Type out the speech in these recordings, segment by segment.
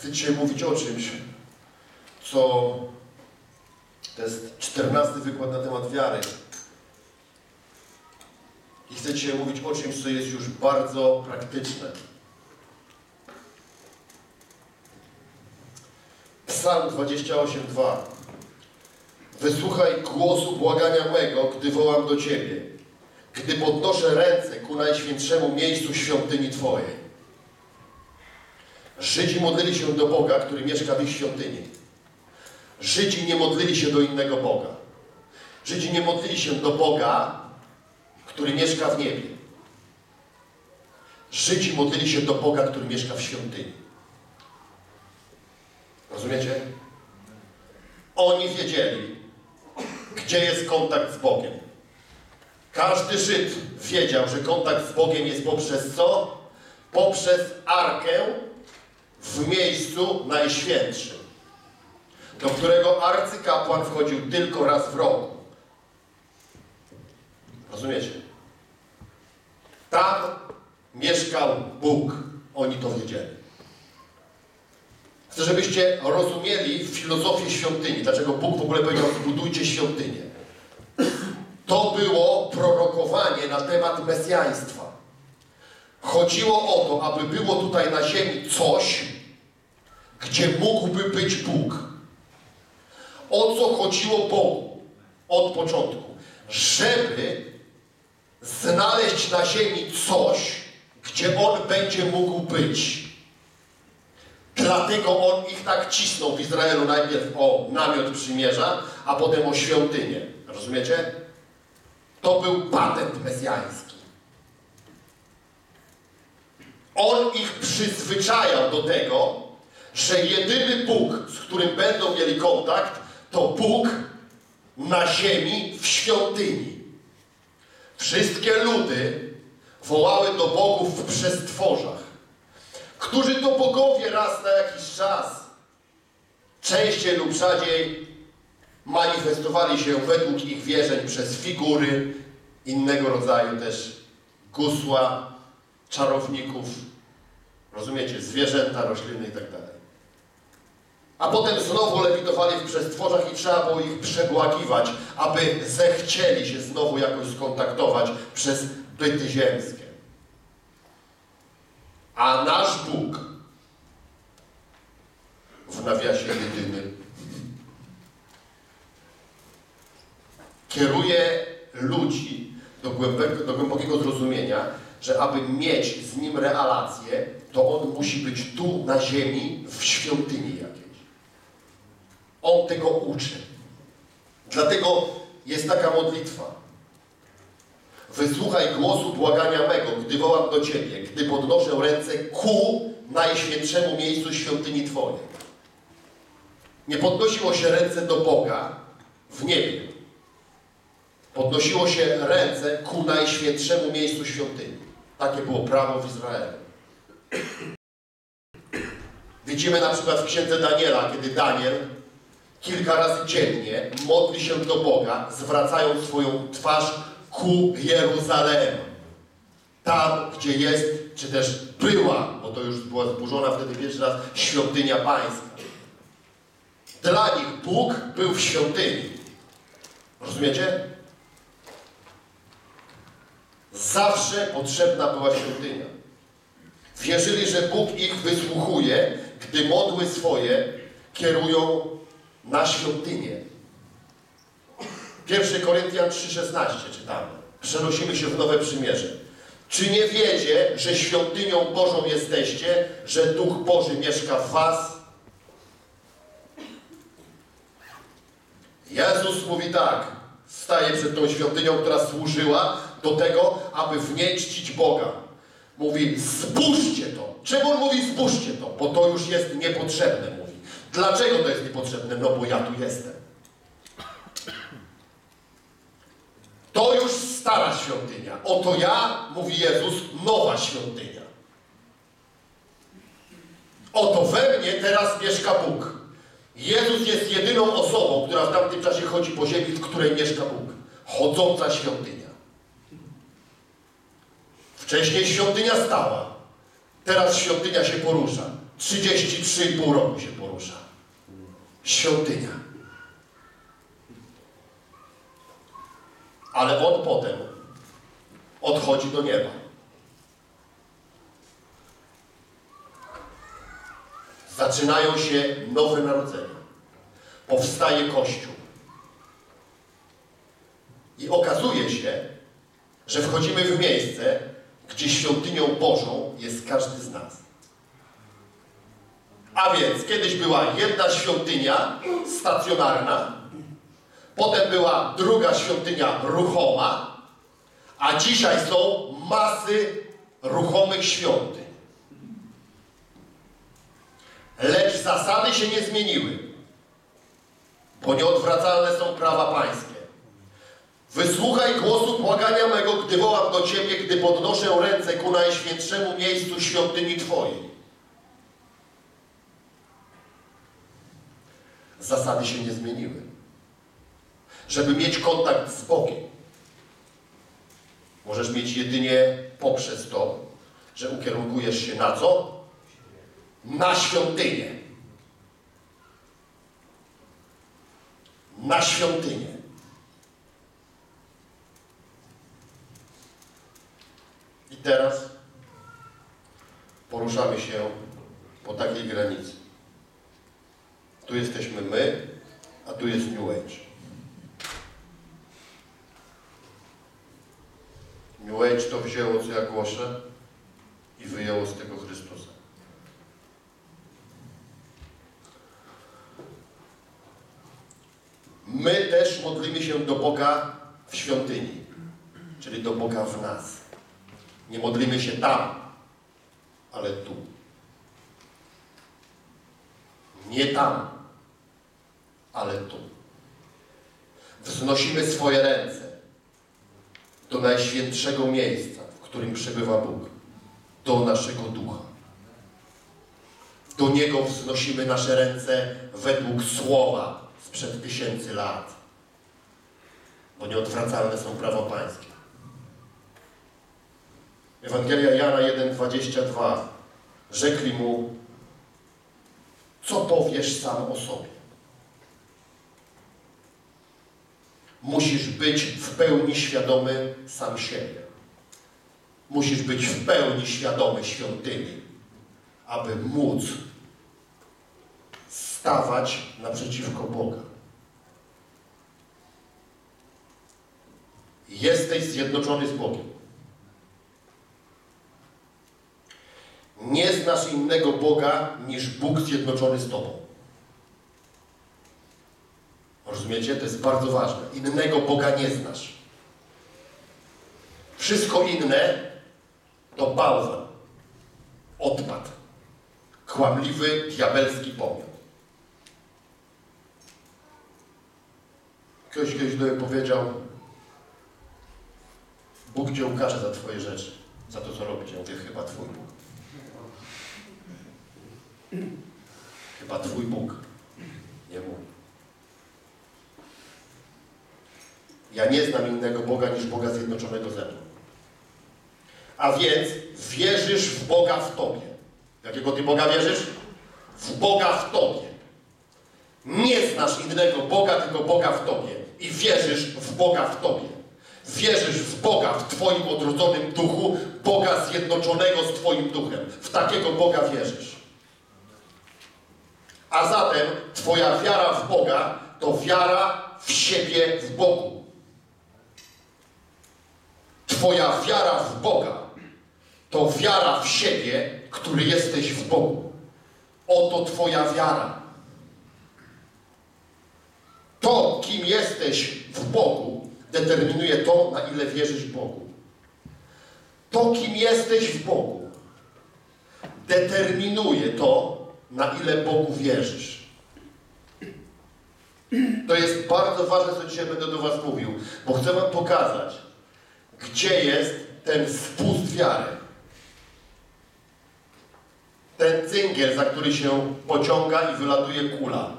Chcę dzisiaj mówić o czymś, co to jest 14. wykład na temat wiary. I chcę dzisiaj mówić o czymś, co jest już bardzo praktyczne. Psalm 28:2. Wysłuchaj głosu błagania mego, gdy wołam do Ciebie, gdy podnoszę ręce ku najświętszemu miejscu świątyni Twojej. Żydzi modlili się do Boga, który mieszka w ich świątyni. Żydzi nie modlili się do innego Boga. Żydzi nie modlili się do Boga, który mieszka w niebie. Żydzi modlili się do Boga, który mieszka w świątyni. Rozumiecie? Oni wiedzieli, gdzie jest kontakt z Bogiem. Każdy Żyd wiedział, że kontakt z Bogiem jest poprzez co? Poprzez arkę w miejscu najświętszym, do którego arcykapłan wchodził tylko raz w roku. Rozumiecie? Tam mieszkał Bóg. Oni to wiedzieli. Chcę, żebyście rozumieli filozofię świątyni. Dlaczego Bóg w ogóle powiedział, zbudujcie świątynię. To było prorokowanie na temat mesjaństwa. Chodziło o to, aby było tutaj na ziemi coś, gdzie mógłby być Bóg. O co chodziło Bogu od początku? Żeby znaleźć na ziemi coś, gdzie On będzie mógł być. Dlatego On ich tak cisnął w Izraelu najpierw o namiot przymierza, a potem o świątynię. Rozumiecie? To był patent mesjański. On ich przyzwyczajał do tego, że jedyny Bóg, z którym będą mieli kontakt, to Bóg na ziemi w świątyni. Wszystkie ludy wołały do bogów w przestworzach, którzy to bogowie raz na jakiś czas, częściej lub rzadziej, manifestowali się według ich wierzeń przez figury innego rodzaju też gusła, czarowników, rozumiecie, zwierzęta, rośliny i tak dalej. A potem znowu lewitowali w przestworzach i trzeba było ich przebłagiwać, aby zechcieli się znowu jakoś skontaktować przez byty ziemskie. A nasz Bóg, w nawiasie jedyny, kieruje ludzi do głębokiego zrozumienia, że aby mieć z Nim relację, to On musi być tu na ziemi, w świątyni jakiejś. On tego uczy. Dlatego jest taka modlitwa. Wysłuchaj głosu błagania mego, gdy wołam do Ciebie, gdy podnoszę ręce ku najświętszemu miejscu świątyni Twojej. Nie podnosiło się ręce do Boga w niebie. Podnosiło się ręce ku najświętszemu miejscu świątyni. Takie było prawo w Izraelu. Widzimy na przykład w księdze Daniela, kiedy Daniel kilka razy dziennie modli się do Boga, zwracając swoją twarz ku Jeruzalem. Tam, gdzie jest, czy też była, bo to już była zburzona wtedy pierwszy raz, świątynia pańska. Dla nich Bóg był w świątyni. Rozumiecie? Zawsze potrzebna była świątynia. Wierzyli, że Bóg ich wysłuchuje, gdy modły swoje kierują na świątynię. 1 Koryntian 3,16 czytamy. Przenosimy się w Nowe Przymierze. Czy nie wiecie, że świątynią Bożą jesteście, że Duch Boży mieszka w was? Jezus mówi tak. Staje przed tą świątynią, która służyła do tego, aby w niej czcić Boga. Mówi, zbóżcie to. Czemu on mówi zbóżcie to? Bo to już jest niepotrzebne, mówi. Dlaczego to jest niepotrzebne? No bo ja tu jestem. To już stara świątynia. Oto ja, mówi Jezus, nowa świątynia. Oto we mnie teraz mieszka Bóg. Jezus jest jedyną osobą, która w tamtym czasie chodzi po ziemi, w której mieszka Bóg. Chodząca świątynia. Wcześniej świątynia stała. Teraz świątynia się porusza. 33,5 roku się porusza. Świątynia. Ale on potem odchodzi do nieba. Zaczynają się nowe narodzenia. Powstaje Kościół. I okazuje się, że wchodzimy w miejsce, gdzie świątynią Bożą jest każdy z nas. A więc kiedyś była jedna świątynia stacjonarna, potem była druga świątynia ruchoma, a dzisiaj są masy ruchomych świątyń. Lecz zasady się nie zmieniły, bo nieodwracalne są prawa pańskie. Wysłuchaj głosu błagania mego, gdy wołam do Ciebie, gdy podnoszę ręce ku najświętszemu miejscu świątyni Twojej. Zasady się nie zmieniły. Żeby mieć kontakt z Bogiem, możesz mieć jedynie poprzez to, że ukierunkujesz się na co? Na świątynię. Na świątynię. I teraz poruszamy się po takiej granicy. Tu jesteśmy my, a tu jest New Age. New Age to wzięło, co ja głoszę, i wyjęło z tego Chrystusa. My też modlimy się do Boga w świątyni, czyli do Boga w nas. Nie modlimy się tam, ale tu. Nie tam, ale tu. Wznosimy swoje ręce do najświętszego miejsca, w którym przebywa Bóg, do naszego ducha. Do Niego wznosimy nasze ręce według słowa sprzed 1000 lat, bo nieodwracalne są prawa pańskie. Ewangelia Jana 1,22. Rzekli mu: co powiesz sam o sobie? Musisz być w pełni świadomy sam siebie. Musisz być w pełni świadomy świątyni, aby móc stawać naprzeciwko Boga. Jesteś zjednoczony z Bogiem. Nie znasz innego Boga niż Bóg zjednoczony z Tobą. Rozumiecie? To jest bardzo ważne. Innego Boga nie znasz. Wszystko inne to bałwan, odpad, kłamliwy, diabelski pomiot. Ktoś kiedyś do mnie powiedział: Bóg Cię ukaże za Twoje rzeczy, za to, co robisz. Ja mówię: chyba Twój Bóg. Chyba Twój Bóg, nie mój. Ja nie znam innego Boga niż Boga zjednoczonego ze mną. A więc wierzysz w Boga w Tobie. Jakiego Ty Boga wierzysz? W Boga w Tobie. Nie znasz innego Boga, tylko Boga w Tobie. I wierzysz w Boga w Tobie. Wierzysz w Boga w Twoim odrodzonym duchu, Boga zjednoczonego z Twoim duchem. W takiego Boga wierzysz. A zatem Twoja wiara w Boga to wiara w siebie w Bogu. Twoja wiara w Boga to wiara w siebie, który jesteś w Bogu. Oto Twoja wiara. To, kim jesteś w Bogu, determinuje to, na ile wierzysz Bogu. To, kim jesteś w Bogu, determinuje to, na ile Bogu wierzysz. To jest bardzo ważne, co dzisiaj będę do Was mówił, bo chcę Wam pokazać, gdzie jest ten spust wiary. Ten cyngiel, za który się pociąga i wylatuje kula.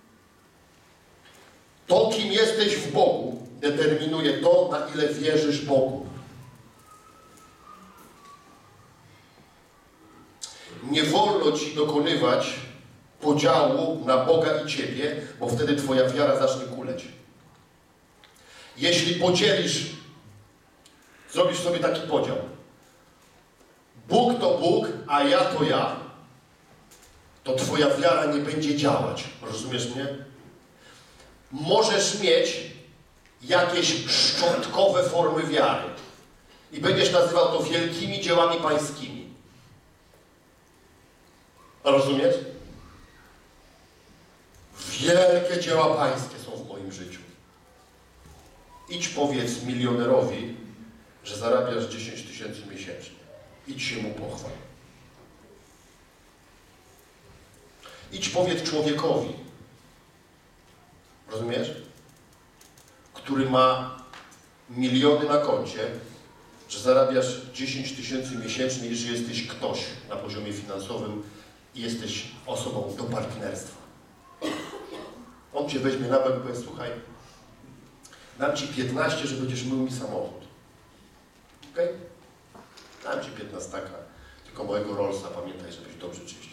To, kim jesteś w Bogu, determinuje to, na ile wierzysz Bogu. nie wolno ci dokonywać podziału na Boga i ciebie, bo wtedy twoja wiara zacznie kuleć. Jeśli podzielisz, zrobisz sobie taki podział. Bóg to Bóg, a ja to ja. To twoja wiara nie będzie działać. Rozumiesz mnie? Możesz mieć jakieś szczątkowe formy wiary. I będziesz nazywał to wielkimi dziełami pańskimi. Rozumiesz? Wielkie dzieła pańskie są w moim życiu. Idź powiedz milionerowi, że zarabiasz 10 tysięcy miesięcznie. Idź się mu pochwal. Idź powiedz człowiekowi, rozumiesz? Który ma miliony na koncie, że zarabiasz 10 tysięcy miesięcznie i że jesteś ktoś na poziomie finansowym i jesteś osobą do partnerstwa. On cię weźmie na bok i powie, słuchaj, dam ci 15, że będziesz mył mi samochód. Okej? Dam ci 15 taka, tylko mojego Rollsa pamiętaj, żebyś dobrze czyścił.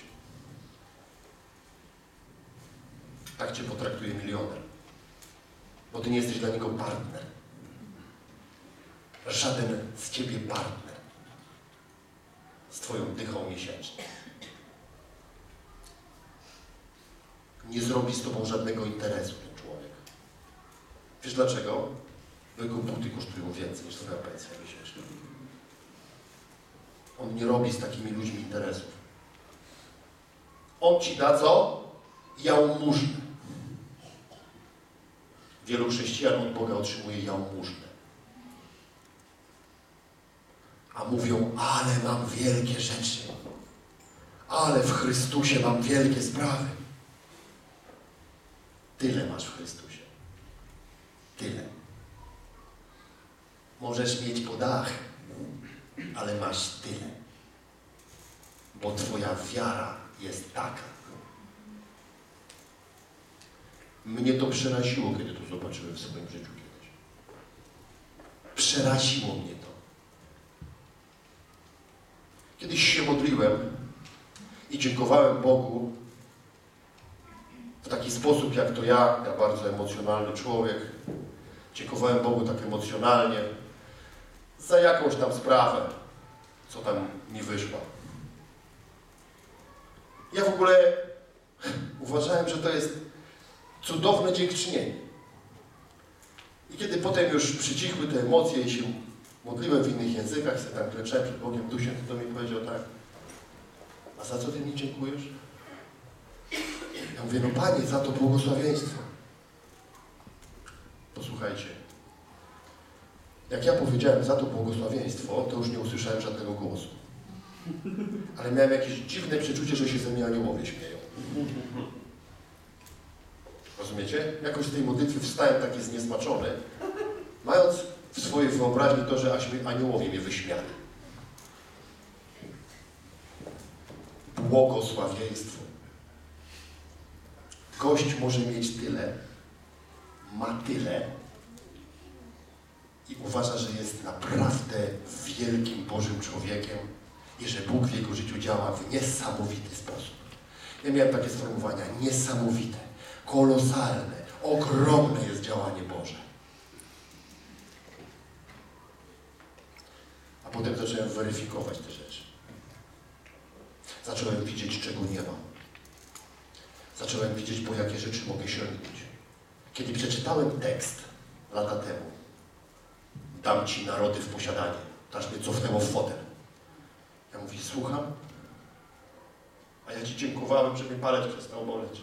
Tak cię potraktuje milioner. Bo ty nie jesteś dla niego partner. Żaden z ciebie partner. Z twoją dychą miesięcznie. Nie zrobi z tobą żadnego interesu ten człowiek. Wiesz dlaczego? Bo jego buty kosztują więcej niż twoja pensja miesięczna. On nie robi z takimi ludźmi interesów. On ci da co? Jałmużnę. Wielu chrześcijan od Boga otrzymuje jałmużnę. A mówią, ale mam wielkie rzeczy. Ale w Chrystusie mam wielkie sprawy. Tyle masz w Chrystusie. Tyle. Możesz mieć po dach, ale masz tyle. Bo twoja wiara jest taka. Mnie to przeraziło, kiedy to zobaczyłem w swoim życiu kiedyś. Przeraziło mnie to. Kiedyś się modliłem i dziękowałem Bogu w taki sposób, jak to ja bardzo emocjonalny człowiek, dziękowałem Bogu tak emocjonalnie za jakąś tam sprawę, co tam mi wyszło. Ja w ogóle uważałem, że to jest cudowne dziękczynienie. I kiedy potem już przycichły te emocje i się modliłem w innych językach, sobie tam klęczałem przed Bogiem, Duch Święty do mnie powiedział tak, a za co ty mi dziękujesz? Ja mówię, no Panie, za to błogosławieństwo. Posłuchajcie, jak ja powiedziałem za to błogosławieństwo, to już nie usłyszałem żadnego głosu. Ale miałem jakieś dziwne przeczucie, że się ze mnie aniołowie śmieją. Rozumiecie? Jakoś z tej modlitwy wstałem taki zniesmaczony, mając w swojej wyobraźni to, że aniołowie mnie wyśmiali. Błogosławieństwo. Gość może mieć tyle, ma tyle i uważa, że jest naprawdę wielkim Bożym człowiekiem i że Bóg w jego życiu działa w niesamowity sposób. Ja miałem takie sformułowania, niesamowite, kolosalne, ogromne jest działanie Boże. A potem zacząłem weryfikować te rzeczy. Zacząłem widzieć, czego nie mam. Zacząłem widzieć, po jakie rzeczy mogę sięgnąć. Kiedy przeczytałem tekst lata temu, dam ci narody w posiadanie, to aż mnie cofnęło w fotel. Ja mówię, słucham, a ja ci dziękowałem, że mnie palec przestał boleć.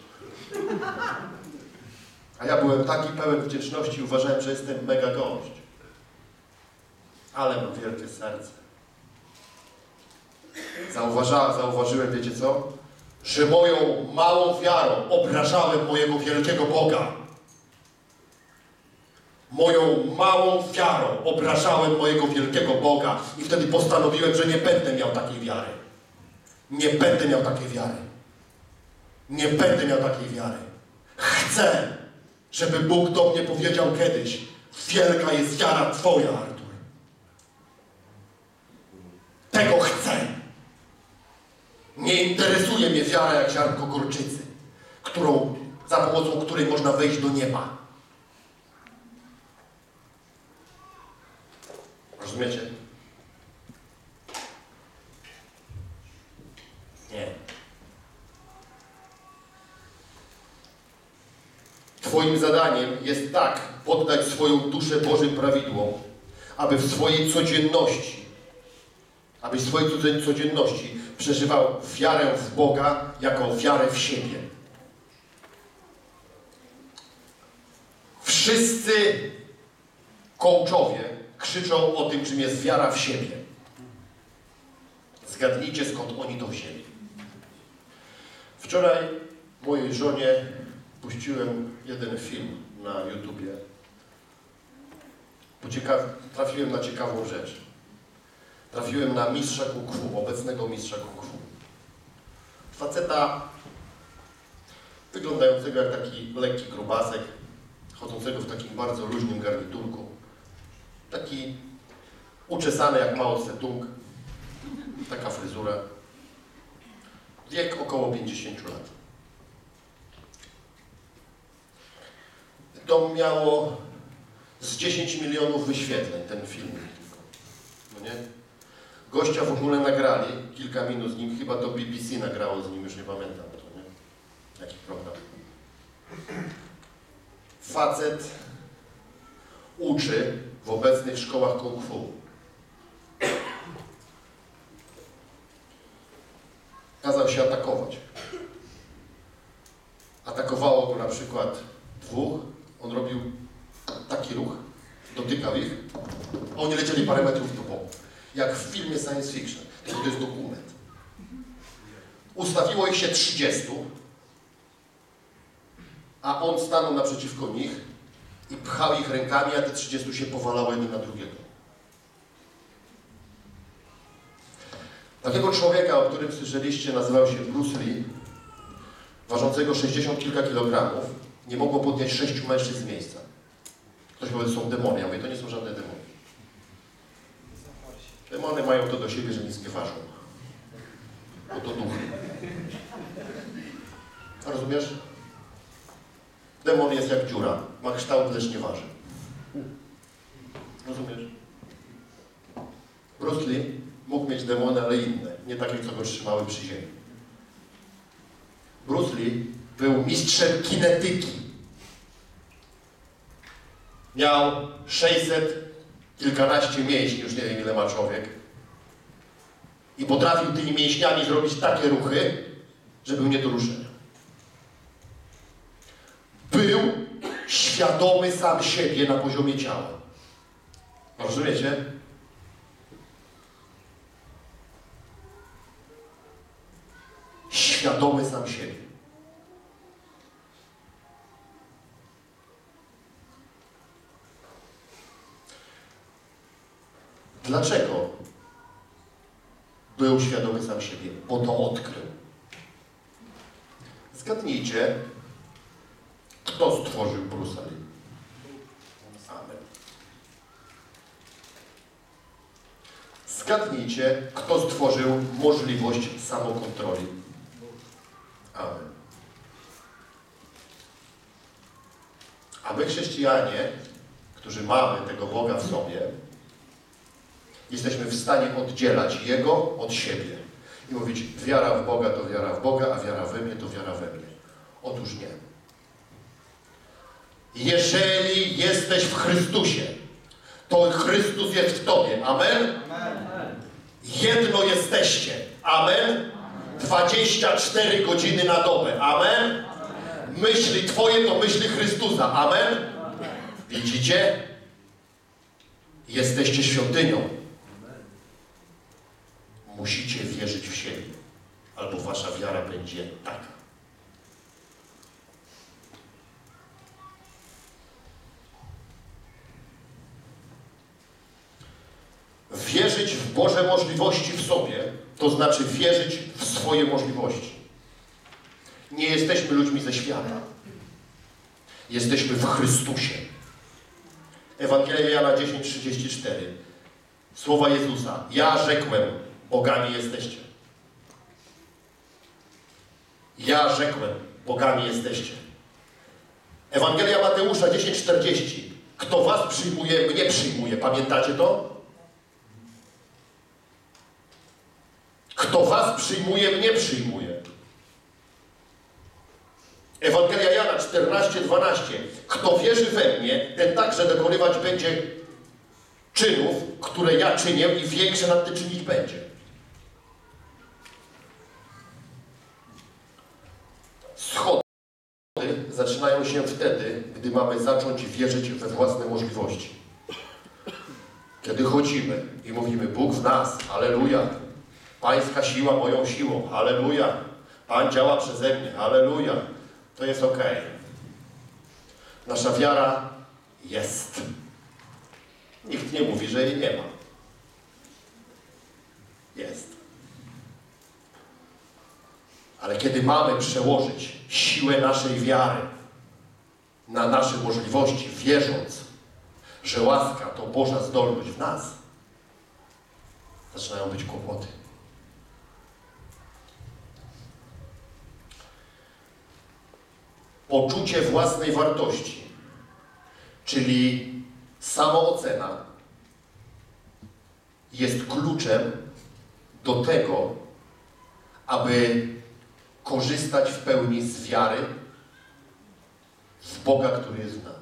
A ja byłem taki pełen wdzięczności i uważałem, że jestem mega gość. Ale mam wielkie serce. Zauważyłem, wiecie co? Że moją małą wiarą obrażałem mojego wielkiego Boga. Moją małą wiarą obrażałem mojego wielkiego Boga i wtedy postanowiłem, że nie będę miał takiej wiary. Nie będę miał takiej wiary. Nie będę miał takiej wiary. Chcę, żeby Bóg do mnie powiedział kiedyś, wielka jest wiara twoja, Artur. Tego chcę. Nie interesuje mnie wiara jak ziarnko gorczycy, za pomocą której można wejść do nieba. Rozumiecie? Nie. Twoim zadaniem jest tak poddać swoją duszę Bożym prawidłom, abyś w swojej codzienności przeżywał wiarę w Boga jako wiarę w siebie. Wszyscy coachowie krzyczą o tym, czym jest wiara w siebie. Zgadnijcie, skąd oni to wzięli. Wczoraj mojej żonie puściłem jeden film na YouTubie. Trafiłem na ciekawą rzecz. Trafiłem na mistrza kung fu, obecnego mistrza kung fu. Faceta wyglądającego jak taki lekki grubasek, chodzącego w takim bardzo luźnym garniturku. Taki uczesany jak Mao Tse-tung. Taka fryzura. Wiek około 50 lat. To miało z 10 milionów wyświetleń ten film. No nie? Gościa w ogóle nagrali, kilka minut z nim, chyba to BBC nagrało z nim, już nie pamiętam. To, nie? Jaki program. Facet uczy w obecnych szkołach kung fu. Kazał się atakować. Atakowało go na przykład dwóch, on robił taki ruch, dotykał ich, a oni lecieli parę metrów do boku. Jak w filmie science fiction, tylko to jest dokument. Ustawiło ich się 30, a on stanął naprzeciwko nich i pchał ich rękami, a te 30 się powalało jeden na drugiego. Takiego człowieka, o którym słyszeliście, nazywał się Bruce Lee, ważącego 60 kilka kilogramów, nie mogło podnieść 6 mężczyzn z miejsca. Ktoś powie, że są demony. Ja mówię, to nie są żadne demony. Demony mają to do siebie, że nic nie ważą. Bo to duchy. A rozumiesz? Demon jest jak dziura. Ma kształt, lecz nie waży. Rozumiesz? Bruce Lee mógł mieć demony, ale inne. Nie takie, co go trzymały przy ziemi. Bruce Lee był mistrzem kinetyki. Miał 600 kilkanaście mięśni, już nie wiem ile ma człowiek. I potrafił tymi mięśniami zrobić takie ruchy, że był nie do ruszenia. Był świadomy sam siebie na poziomie ciała. Rozumiecie? Świadomy sam siebie. Dlaczego był świadomy sam siebie? Bo to odkrył. Zgadnijcie, kto stworzył Bruce'a Lee? Amen. Zgadnijcie, kto stworzył możliwość samokontroli? Amen. A my, chrześcijanie, którzy mamy tego Boga w sobie, jesteśmy w stanie oddzielać Jego od siebie i mówić, wiara w Boga to wiara w Boga, a wiara we mnie to wiara we mnie. Otóż nie. Jeżeli jesteś w Chrystusie, to Chrystus jest w Tobie. Amen? Amen. Jedno jesteście. Amen? 24 godziny na dobę. Amen? Myśli Twoje to myśli Chrystusa. Amen? Widzicie? Jesteście świątynią. Musicie wierzyć w siebie, albo wasza wiara będzie taka. Wierzyć w Boże możliwości w sobie, to znaczy wierzyć w swoje możliwości. Nie jesteśmy ludźmi ze świata. Jesteśmy w Chrystusie. Ewangelia Jana 10:34. Słowa Jezusa. Ja rzekłem, bogami jesteście. Ja rzekłem, bogami jesteście. Ewangelia Mateusza 10:40. Kto was przyjmuje, mnie przyjmuje. Pamiętacie to? Kto was przyjmuje, mnie przyjmuje. Ewangelia Jana 14:12. Kto wierzy we mnie, ten także dokonywać będzie czynów, które ja czynię i większe nad tym czynić będzie. Schody zaczynają się wtedy, gdy mamy zacząć wierzyć we własne możliwości. Kiedy chodzimy i mówimy, Bóg w nas, halleluja. Pańska siła moją siłą, halleluja. Pan działa przeze mnie, halleluja. To jest ok. Nasza wiara jest. Nikt nie mówi, że jej nie ma. Jest. Ale kiedy mamy przełożyć siłę naszej wiary na nasze możliwości, wierząc, że łaska to Boża zdolność w nas, zaczynają być kłopoty. Poczucie własnej wartości, czyli samoocena, jest kluczem do tego, aby korzystać w pełni z wiary w Boga, który jest w nas.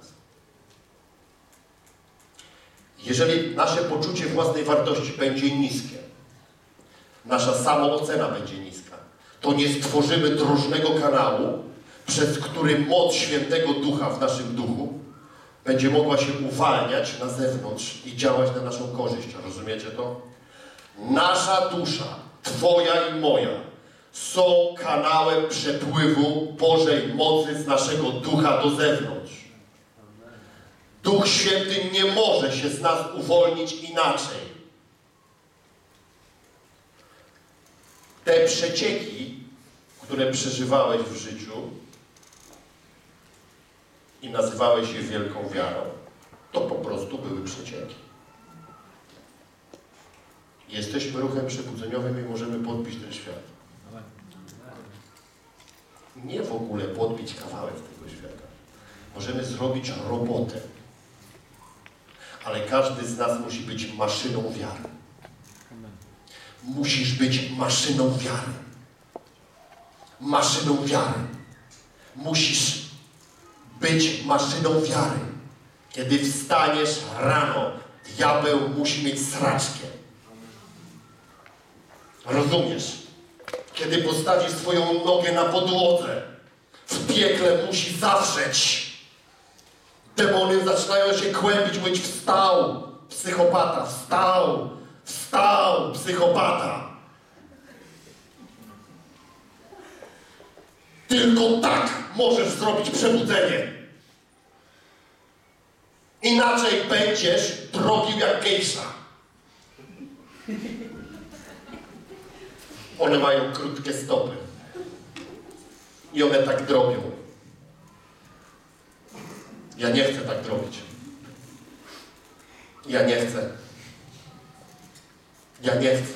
Jeżeli nasze poczucie własnej wartości będzie niskie, nasza samoocena będzie niska, to nie stworzymy drożnego kanału, przez który moc Świętego Ducha w naszym duchu będzie mogła się uwalniać na zewnątrz i działać na naszą korzyść. Rozumiecie to? Nasza dusza, twoja i moja, są kanałem przepływu Bożej mocy z naszego ducha do zewnątrz. Duch Święty nie może się z nas uwolnić inaczej. Te przecieki, które przeżywałeś w życiu i nazywałeś je wielką wiarą, to po prostu były przecieki. Jesteśmy ruchem przebudzeniowym i możemy podbić ten świat. Nie w ogóle podbić kawałek tego świata. Możemy zrobić robotę. Ale każdy z nas musi być maszyną wiary. Musisz być maszyną wiary. Maszyną wiary. Musisz być maszyną wiary. Kiedy wstaniesz rano, diabeł musi mieć sraczkę. Rozumiesz? Kiedy postawisz swoją nogę na podłodze, w piekle musi zawrzeć. Demony zaczynają się kłębić, mówić wstał, psychopata, wstał, wstał, psychopata. Tylko tak możesz zrobić przebudzenie. Inaczej będziesz drobił jak gejsza. One mają krótkie stopy. I one tak drobią. Ja nie chcę tak drobić. Ja nie chcę. Ja nie chcę.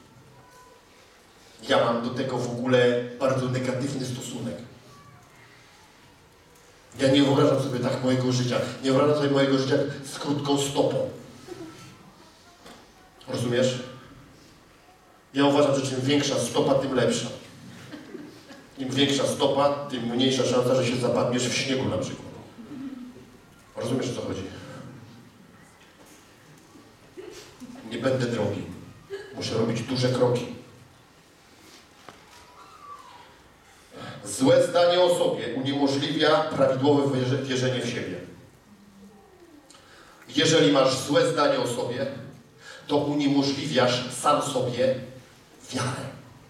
Ja mam do tego w ogóle bardzo negatywny stosunek. Ja nie wyobrażam sobie tak mojego życia. Nie wyobrażam sobie mojego życia z krótką stopą. Rozumiesz? Ja uważam, że czym większa stopa, tym lepsza. Im większa stopa, tym mniejsza szansa, że się zapadniesz w śniegu na przykład. Rozumiesz, o co chodzi? Nie będę drogi. Muszę robić duże kroki. Złe zdanie o sobie uniemożliwia prawidłowe wierzenie w siebie. Jeżeli masz złe zdanie o sobie, to uniemożliwiasz sam sobie wiarę.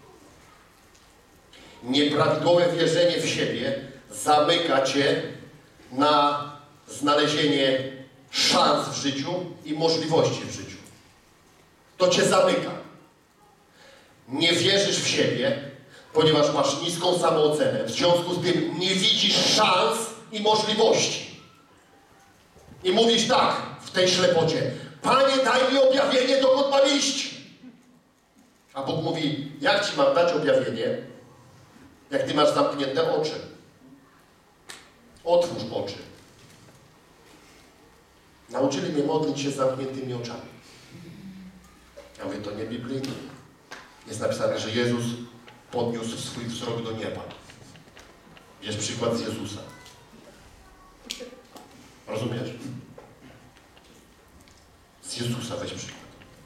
Nieprawidłowe wierzenie w siebie zamyka cię na znalezienie szans w życiu i możliwości w życiu. To cię zamyka. Nie wierzysz w siebie, ponieważ masz niską samoocenę. W związku z tym nie widzisz szans i możliwości. I mówisz tak w tej ślepocie: Panie, daj mi objawienie, dokąd mam iść. A Bóg mówi: jak ci mam dać objawienie, Jak ty masz zamknięte oczy. Otwórz oczy. Nauczyli mnie modlić się z zamkniętymi oczami. Ja mówię, to nie biblijne. Jest napisane, że Jezus podniósł swój wzrok do nieba. Jest przykład z Jezusa. Rozumiesz? Z Jezusa weź przykład.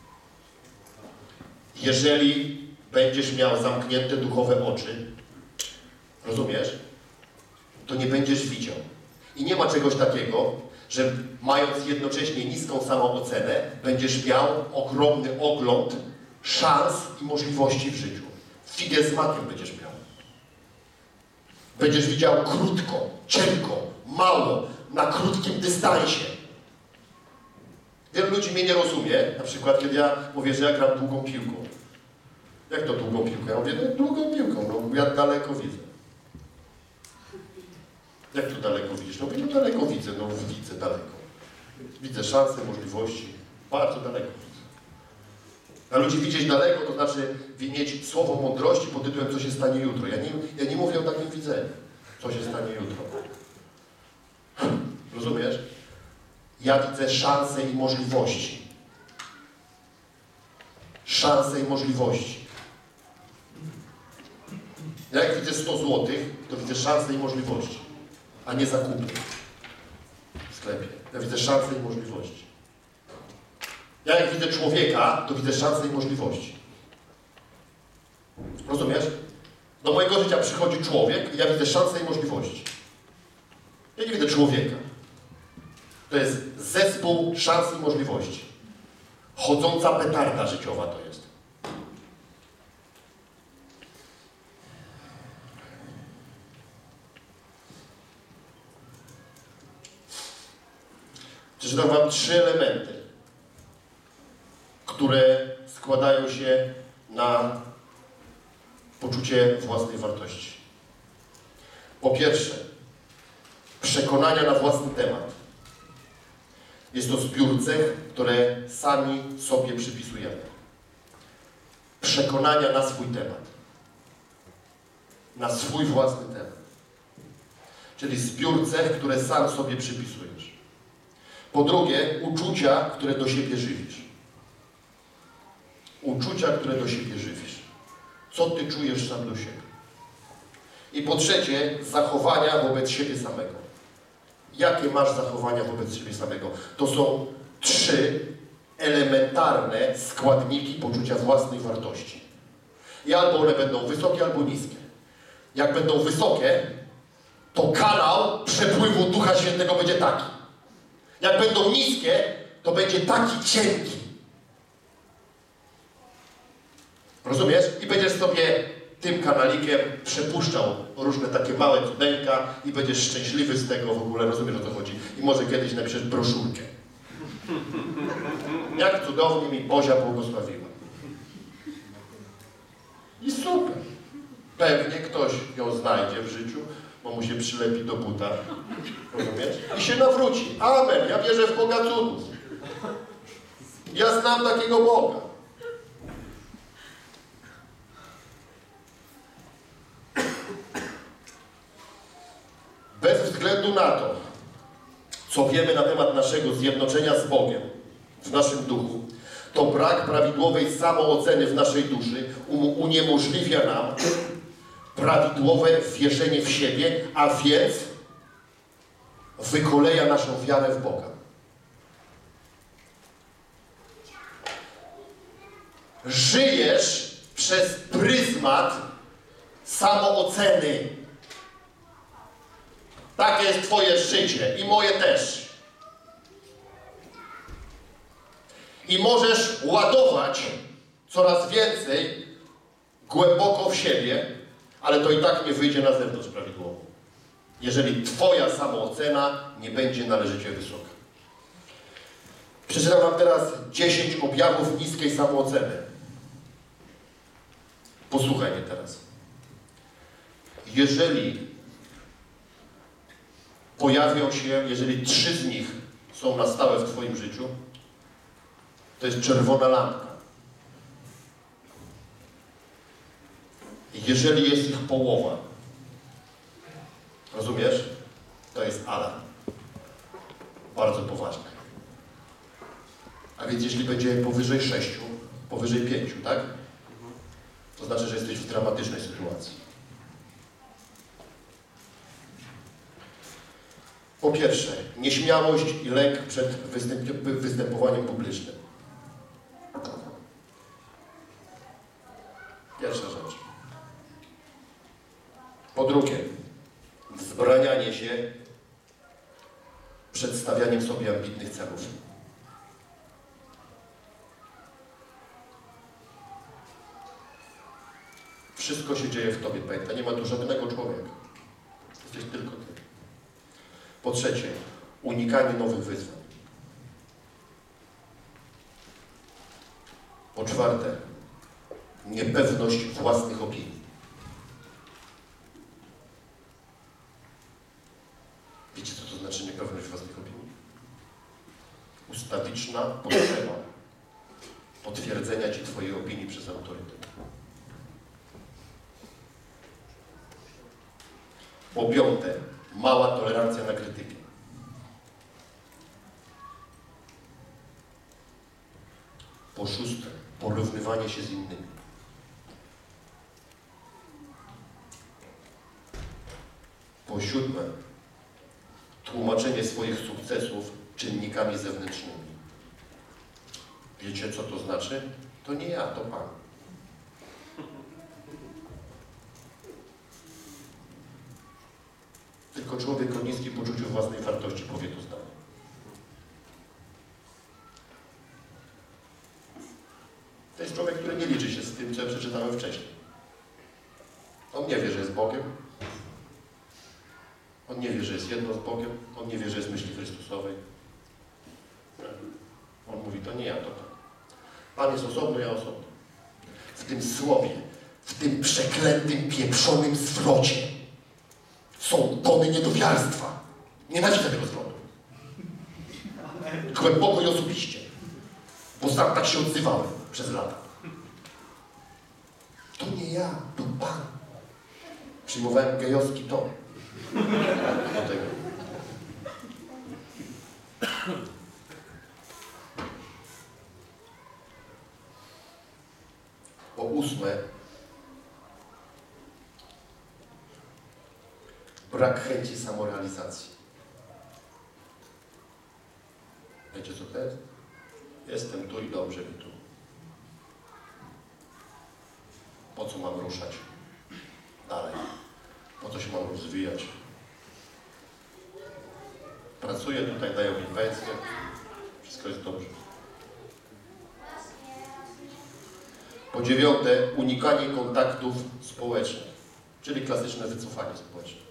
Jeżeli będziesz miał zamknięte duchowe oczy, rozumiesz? To nie będziesz widział. I nie ma czegoś takiego, że mając jednocześnie niską samoocenę, będziesz miał ogromny ogląd szans i możliwości w życiu. Figę z makiem będziesz miał. Będziesz widział krótko, cienko, mało, na krótkim dystansie. Wielu ludzi mnie nie rozumie, na przykład kiedy ja mówię, że ja gram długą piłką. Jak to długą piłkę? Ja mówię, no długą piłką, no ja daleko widzę. Jak tu daleko widzisz? No mówię, no daleko widzę, no widzę daleko. Widzę szanse, możliwości, bardzo daleko widzę. A ludzi widzieć daleko, to znaczy mieć słowo mądrości pod tytułem, co się stanie jutro. Ja nie mówię o takim widzeniu, co się stanie jutro. Rozumiesz? Ja widzę szanse i możliwości. Szanse i możliwości. Ja jak widzę 100 zł, to widzę szanse i możliwości, a nie zakupy w sklepie. Ja widzę szanse i możliwości. Ja jak widzę człowieka, to widzę szanse i możliwości. Rozumiesz? Do mojego życia przychodzi człowiek i ja widzę szanse i możliwości. Ja nie widzę człowieka. To jest zespół szans i możliwości. Chodząca petarda życiowa to jest. Przeczytam wam 3 elementy, które składają się na poczucie własnej wartości. Po pierwsze, przekonania na własny temat. Jest to zbiór cech, które sami sobie przypisujemy. Przekonania na swój temat. Na swój własny temat. Czyli zbiór cech, które sam sobie przypisujesz. Po drugie, uczucia, które do siebie żywisz. Uczucia, które do siebie żywisz. Co ty czujesz sam do siebie. I po trzecie, zachowania wobec siebie samego. Jakie masz zachowania wobec siebie samego? To są 3 elementarne składniki poczucia własnej wartości. I albo one będą wysokie, albo niskie. Jak będą wysokie, to kanał przepływu Ducha Świętego będzie taki. Jak będą niskie, to będzie taki cienki. Rozumiesz? I będziesz sobie tym kanalikiem przepuszczał różne takie małe cudeńka i będziesz szczęśliwy z tego w ogóle, rozumiesz, o co chodzi. I może kiedyś napiszesz broszurkę. Jak cudownie mi Bozia błogosławiła. I super. Pewnie ktoś ją znajdzie w życiu, bo mu się przylepi do buta. Rozumiesz? I się nawróci. Amen. Ja wierzę w Boga cudów. Ja znam takiego Boga. Bez względu na to, co wiemy na temat naszego zjednoczenia z Bogiem w naszym duchu, to brak prawidłowej samooceny w naszej duszy uniemożliwia nam prawidłowe wierzenie w siebie, a więc wykoleja naszą wiarę w Boga. Żyjesz przez pryzmat samooceny. Takie jest twoje życie i moje też. I możesz ładować coraz więcej głęboko w siebie, ale to i tak nie wyjdzie na zewnątrz prawidłowo. Jeżeli twoja samoocena nie będzie należycie wysoka. Przeczytam wam teraz 10 objawów niskiej samooceny. Posłuchaj mnie teraz. Jeżeli 3 z nich są na stałe w twoim życiu, to jest czerwona lampka. Jeżeli jest ich połowa, alarm. Bardzo poważny. A więc jeśli będzie powyżej 6, powyżej 5, tak? To znaczy, że jesteś w dramatycznej sytuacji. Po pierwsze, nieśmiałość i lęk przed występowaniem publicznym. Pierwsza rzecz. Po drugie, wzbranianie się przedstawianiem sobie ambitnych celów. Wszystko się dzieje w tobie, pamiętaj, nie ma tu żadnego człowieka. Jesteś tylko ty. Po trzecie, unikanie nowych wyzwań. Po czwarte, niepewność własnych opinii. Wiecie, co to znaczy niepewność własnych opinii? Ustawiczna potrzeba potwierdzenia ci twojej opinii przez autorytet. Po piąte, mała tolerancja na krytykę. Po szóste, porównywanie się z innymi. Po siódme, tłumaczenie swoich sukcesów czynnikami zewnętrznymi. Wiecie, co to znaczy? To nie ja, to Pan. Tylko człowiek o niskim poczuciu własnej wartości powie to zdanie. To jest człowiek, który nie liczy się z tym, co ja przeczytałem wcześniej. On nie wie, że jest Bogiem. On nie wie, że jest jedno z Bogiem. On nie wie, że jest myśli Chrystusowej. On mówi, to nie ja, to Pan. Pan jest osobno, ja osobno. W tym słowie, w tym przeklętym, pieprzonym zwrocie są tony niedowiarstwa. Nienawidzę tego zwrotu. Głęboko i osobiście. Bo sam tak się odzywałem przez lata. To nie ja, to Pan. Przyjmowałem gejowski ton do tego. Po ósme, brak chęci samorealizacji. Wiecie, co to jest? Jestem tu i dobrze mi tu. Po co mam ruszać dalej? Po co się mam rozwijać? Pracuję tutaj, dają mi pensję. Wszystko jest dobrze. Po dziewiąte, unikanie kontaktów społecznych, czyli klasyczne wycofanie społeczne.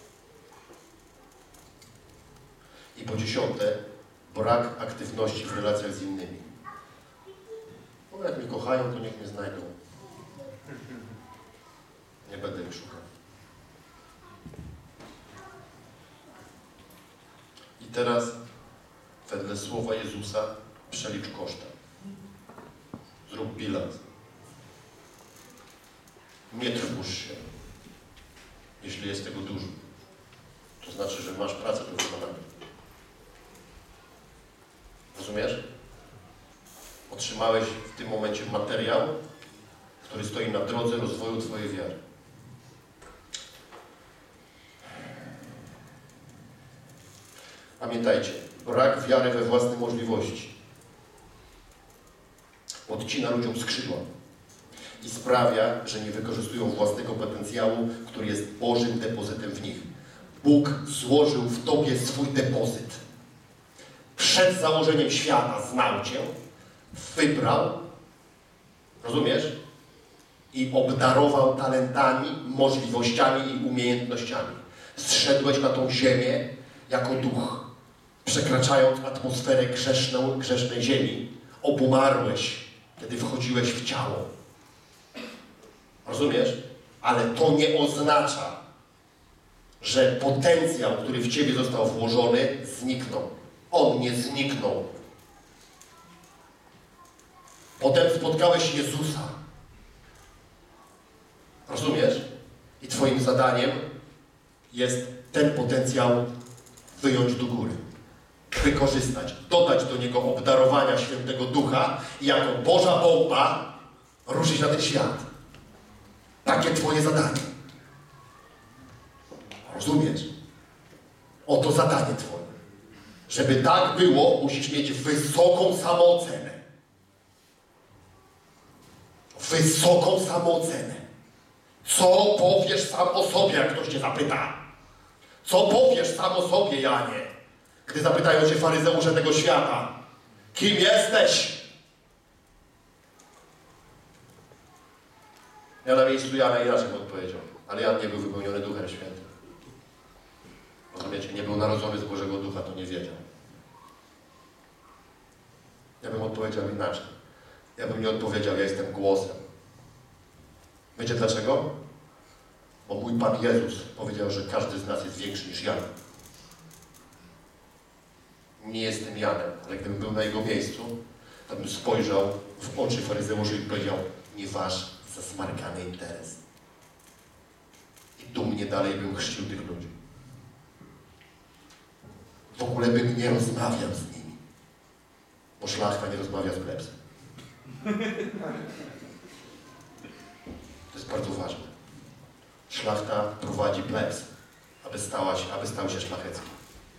I po dziesiąte, brak aktywności w relacjach z innymi. Bo jak mnie kochają, to niech mnie znajdą. Nie będę ich szukał. I teraz, wedle słowa Jezusa, przelicz koszta. Zrób bilans. Nie trwóż się, jeśli jest tego dużo. To znaczy, że masz pracę do wykonania. Rozumiesz? Otrzymałeś w tym momencie materiał, który stoi na drodze rozwoju twojej wiary. Pamiętajcie, brak wiary we własne możliwości odcina ludziom skrzydła i sprawia, że nie wykorzystują własnego potencjału, który jest Bożym depozytem w nich. Bóg złożył w tobie swój depozyt. Przed założeniem świata znał cię, wybrał, rozumiesz? I obdarował talentami, możliwościami i umiejętnościami. Zszedłeś na tą ziemię jako duch, przekraczając atmosferę grzesznej ziemi. Obumarłeś, kiedy wchodziłeś w ciało. Rozumiesz? Ale to nie oznacza, że potencjał, który w ciebie został włożony, zniknął. On nie zniknął. Potem spotkałeś Jezusa. Rozumiesz? I twoim zadaniem jest ten potencjał wyjąć do góry, wykorzystać, dodać do niego obdarowania Świętego Ducha i jako Boża bomba ruszyć na ten świat. Takie twoje zadanie. Rozumiesz? Oto zadanie twoje. Żeby tak było, musisz mieć wysoką samoocenę. Wysoką samoocenę. Co powiesz sam o sobie, jak ktoś cię zapyta? Co powiesz sam o sobie, Janie? Gdy zapytają cię faryzeusze tego świata. Kim jesteś? Ja na miejscu Jana inaczej bym odpowiedział. Ale Jan nie był wypełniony Duchem Świętym. Rozumiecie? Nie był narodzony z Bożego Ducha, to nie wiedział. Ja bym odpowiedział inaczej. Ja bym nie odpowiedział, ja jestem głosem. Wiecie dlaczego? Bo mój Pan Jezus powiedział, że każdy z nas jest większy niż Jan. Nie jestem Janem, ale gdybym był na jego miejscu, to bym spojrzał w oczy faryzeuszy i powiedział: nie waż zasmarkany interes. I dumnie dalej bym chrzcił tych ludzi. W ogóle bym nie rozmawiał z nimi. Bo szlachta nie rozmawia z plebsem. To jest bardzo ważne. Szlachta prowadzi plebs, aby stał się szlachecki.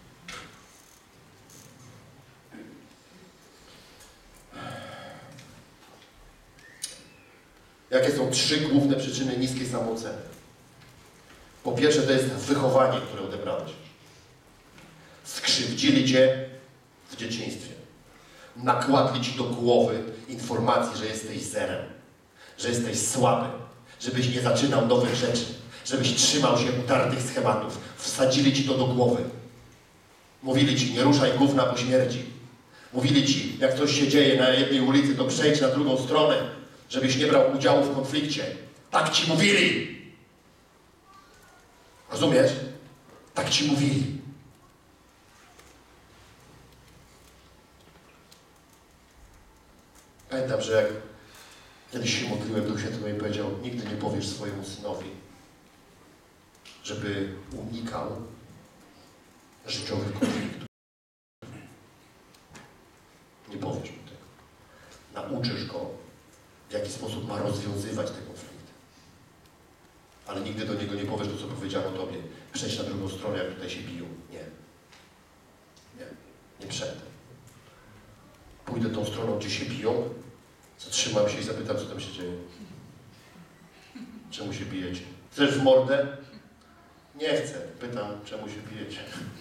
Jakie są 3 główne przyczyny niskiej samooceny? Po pierwsze, to jest wychowanie, które odebrałeś. Skrzywdzili cię w dzieciństwie. Nakładli ci do głowy informacji, że jesteś zerem, że jesteś słaby, żebyś nie zaczynał nowych rzeczy, żebyś trzymał się utartych schematów. Wsadzili ci to do głowy. Mówili ci: nie ruszaj gówna, bo śmierdzi. Mówili ci: jak coś się dzieje na jednej ulicy, to przejdź na drugą stronę, żebyś nie brał udziału w konflikcie. Tak ci mówili. Rozumiesz? Tak ci mówili. Pamiętam, że jak kiedyś się modliłem, Duch Święty mi powiedział: nigdy nie powiesz swojemu synowi, żeby unikał życiowych konfliktów. Nie powiesz mu tego. Nauczysz go, w jaki sposób ma rozwiązywać te konflikty. Ale nigdy do niego nie powiesz to, co powiedziano tobie. Przejdź na drugą stronę, jak tutaj się biją. Nie. Nie. Nie przejdę. Pójdę tą stroną, gdzie się biją, zatrzymam się i zapytam, co tam się dzieje. Czemu się bijecie? Chcesz w mordę? Nie chcę. Pytam, czemu się bijecie.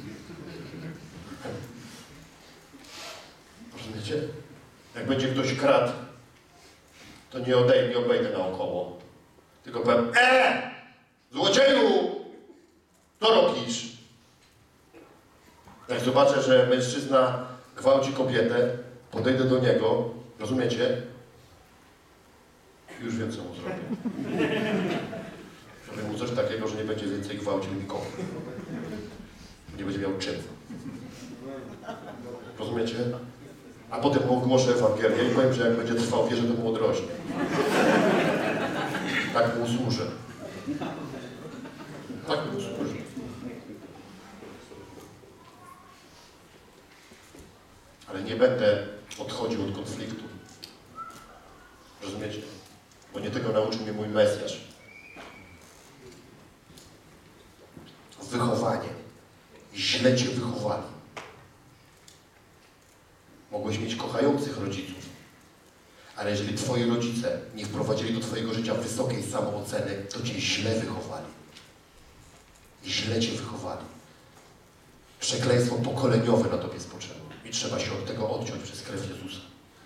Rozumiecie? Jak będzie ktoś kradł, to nie obejdę naokoło. Tylko powiem: złodzieju! Co robisz? Jak zobaczę, że mężczyzna gwałci kobietę, podejdę do niego, rozumiecie? Już wiem, co mu zrobię. Zrobię mu coś takiego, że nie będzie więcej gwałcił nikogo. Nie będzie miał czym. Rozumiecie? A potem mu ogłoszę Ewangelię i powiem, że jak będzie trwał wierze, to mu odrośnie. Tak mu służę. Tak mu służę. Ale nie będę odchodził od konfliktu. Rozumiecie? Bo nie tego nauczył mnie mój Mesjasz. Wychowanie. Źle cię wychowali. Mogłeś mieć kochających rodziców, ale jeżeli twoi rodzice nie wprowadzili do twojego życia wysokiej samooceny, to cię źle wychowali. Źle cię wychowali. Przekleństwo pokoleniowe na tobie spoczęło i trzeba się od tego odciąć przez krew Jezusa.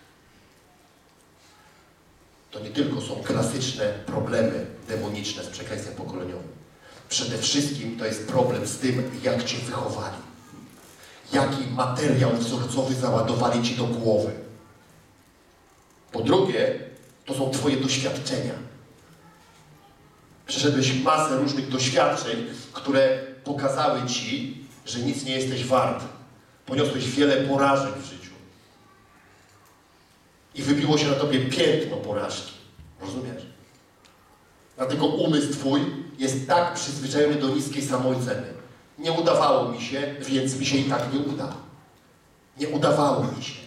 To nie tylko są klasyczne problemy demoniczne z przekleństwem pokoleniowym. Przede wszystkim to jest problem z tym, jak cię wychowali. Jaki materiał wzorcowy załadowali ci do głowy. Po drugie, to są twoje doświadczenia. Przeszedłeś masę różnych doświadczeń, które pokazały ci, że nic nie jesteś wart. Poniosłeś wiele porażek w życiu. I wybiło się na tobie piętno porażki. Rozumiesz? Dlatego umysł twój jest tak przyzwyczajony do niskiej samooceny. Nie udawało mi się, więc mi się i tak nie uda. Nie udawało mi się.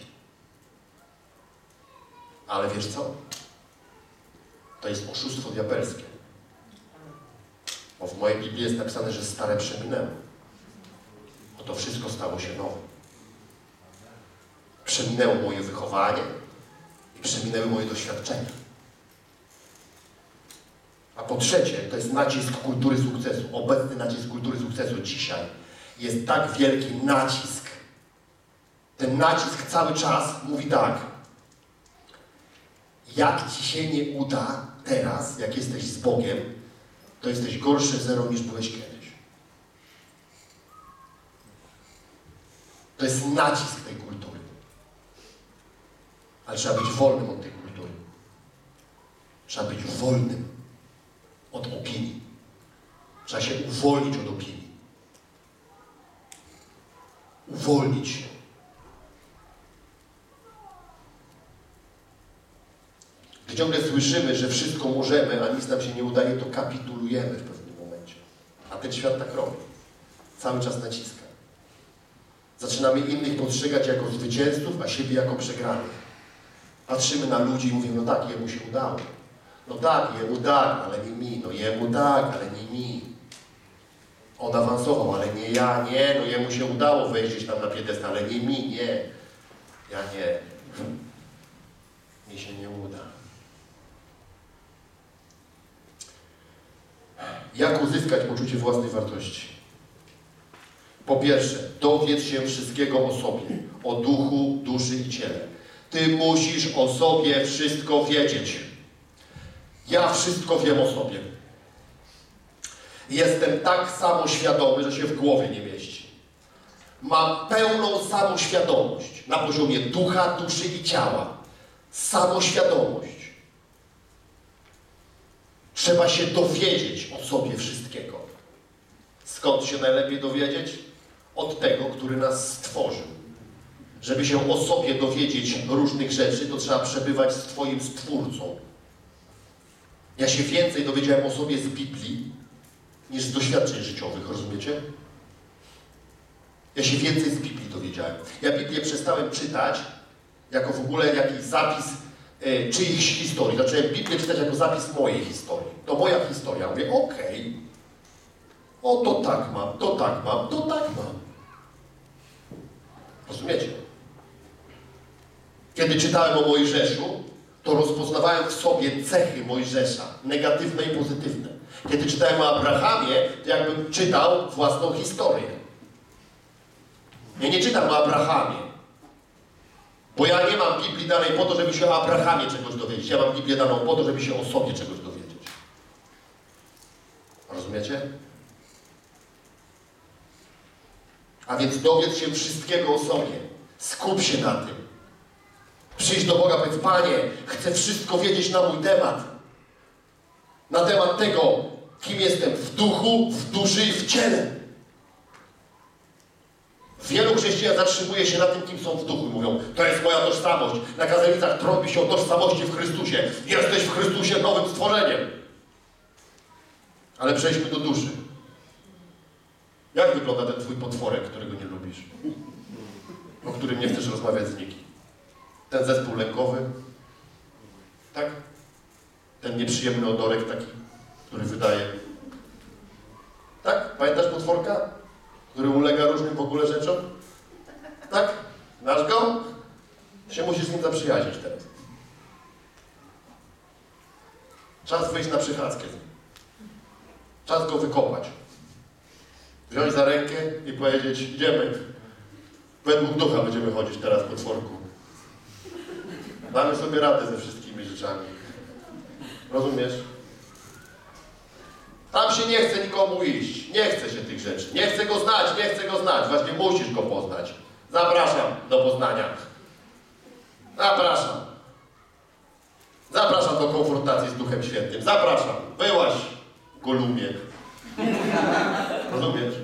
Ale wiesz co? To jest oszustwo diabelskie. Bo w mojej Biblii jest napisane, że stare przeminęło. Bo to wszystko stało się nowe. Przeminęło moje wychowanie i przeminęły moje doświadczenia. A po trzecie, to jest nacisk kultury sukcesu. Obecny nacisk kultury sukcesu dzisiaj jest tak wielki nacisk. Ten nacisk cały czas mówi tak. Jak ci się nie uda teraz, jak jesteś z Bogiem, to jesteś gorszy zero niż byłeś kiedyś. To jest nacisk tej kultury. Ale trzeba być wolnym od tej kultury. Trzeba być wolnym od opinii. Trzeba się uwolnić od opinii. Uwolnić się. Gdy ciągle słyszymy, że wszystko możemy, a nic nam się nie udaje, to kapitulujemy w pewnym momencie. A ten świat tak robi. Cały czas naciska. Zaczynamy innych postrzegać jako zwycięzców, a siebie jako przegranych. Patrzymy na ludzi i mówimy, no tak, jemu się udało. No tak, jemu tak, ale nie mi. No jemu tak, ale nie mi. On awansował, ale nie ja, nie. No jemu się udało wejść gdzieś tam na piedestał, ale nie mi, nie. Ja nie. Mi się nie uda. Jak uzyskać poczucie własnej wartości? Po pierwsze, dowiedz się wszystkiego o sobie, o duchu, duszy i ciele. Ty musisz o sobie wszystko wiedzieć. Ja wszystko wiem o sobie. Jestem tak samoświadomy, że się w głowie nie mieści. Mam pełną samoświadomość na poziomie ducha, duszy i ciała. Samoświadomość. Trzeba się dowiedzieć o sobie wszystkiego. Skąd się najlepiej dowiedzieć? Od tego, który nas stworzył. Żeby się o sobie dowiedzieć różnych rzeczy, to trzeba przebywać z Twoim Stwórcą. Ja się więcej dowiedziałem o sobie z Biblii, niż z doświadczeń życiowych, rozumiecie? Ja się więcej z Biblii dowiedziałem. Ja Biblię przestałem czytać jako w ogóle jakiś zapis czyichś historii. Zacząłem Biblię czytać jako zapis mojej historii. To moja historia. Mówię, okej. O, to tak mam, to tak mam, to tak mam. Rozumiecie? Kiedy czytałem o Mojżeszu, to rozpoznawałem w sobie cechy Mojżesza, negatywne i pozytywne. Kiedy czytałem o Abrahamie, to jakbym czytał własną historię. Ja nie czytam o Abrahamie, bo ja nie mam Biblii danej po to, żeby się o Abrahamie czegoś dowiedzieć. Ja mam Biblię daną po to, żeby się o sobie czegoś dowiedzieć. Rozumiecie? A więc dowiedz się wszystkiego o sobie. Skup się na tym. Przyjdź do Boga, powiedz, Panie, chcę wszystko wiedzieć na mój temat. Na temat tego, kim jestem w duchu, w duszy i w ciele. Wielu chrześcijan zatrzymuje się na tym, kim są w duchu. Mówią, to jest moja tożsamość. Na kazalnicach trąbi się o tożsamości w Chrystusie. Jesteś w Chrystusie nowym stworzeniem. Ale przejdźmy do duszy. Jak wygląda ten twój potworek, którego nie lubisz? O którym nie chcesz rozmawiać z nikim? Ten zespół lękowy? Tak? Ten nieprzyjemny odorek taki, który wydaje. Tak? Pamiętasz potworka? Który ulega różnym w ogóle rzeczom? Tak? Znasz go? Się musisz z nim zaprzyjaźnić teraz. Czas wyjść na przychadzkę z nim. Czas go wykopać. Wziąć za rękę i powiedzieć, idziemy. Według ducha będziemy chodzić teraz po potworku. Damy sobie radę ze wszystkimi rzeczami. Rozumiesz? Tam się nie chce nikomu iść. Nie chce się tych rzeczy. Nie chcę go znać, nie chcę go znać. Właśnie musisz go poznać. Zapraszam do poznania. Zapraszam. Zapraszam do konfrontacji z Duchem Świętym. Zapraszam. Byłaś, Golumie. Rozumiesz?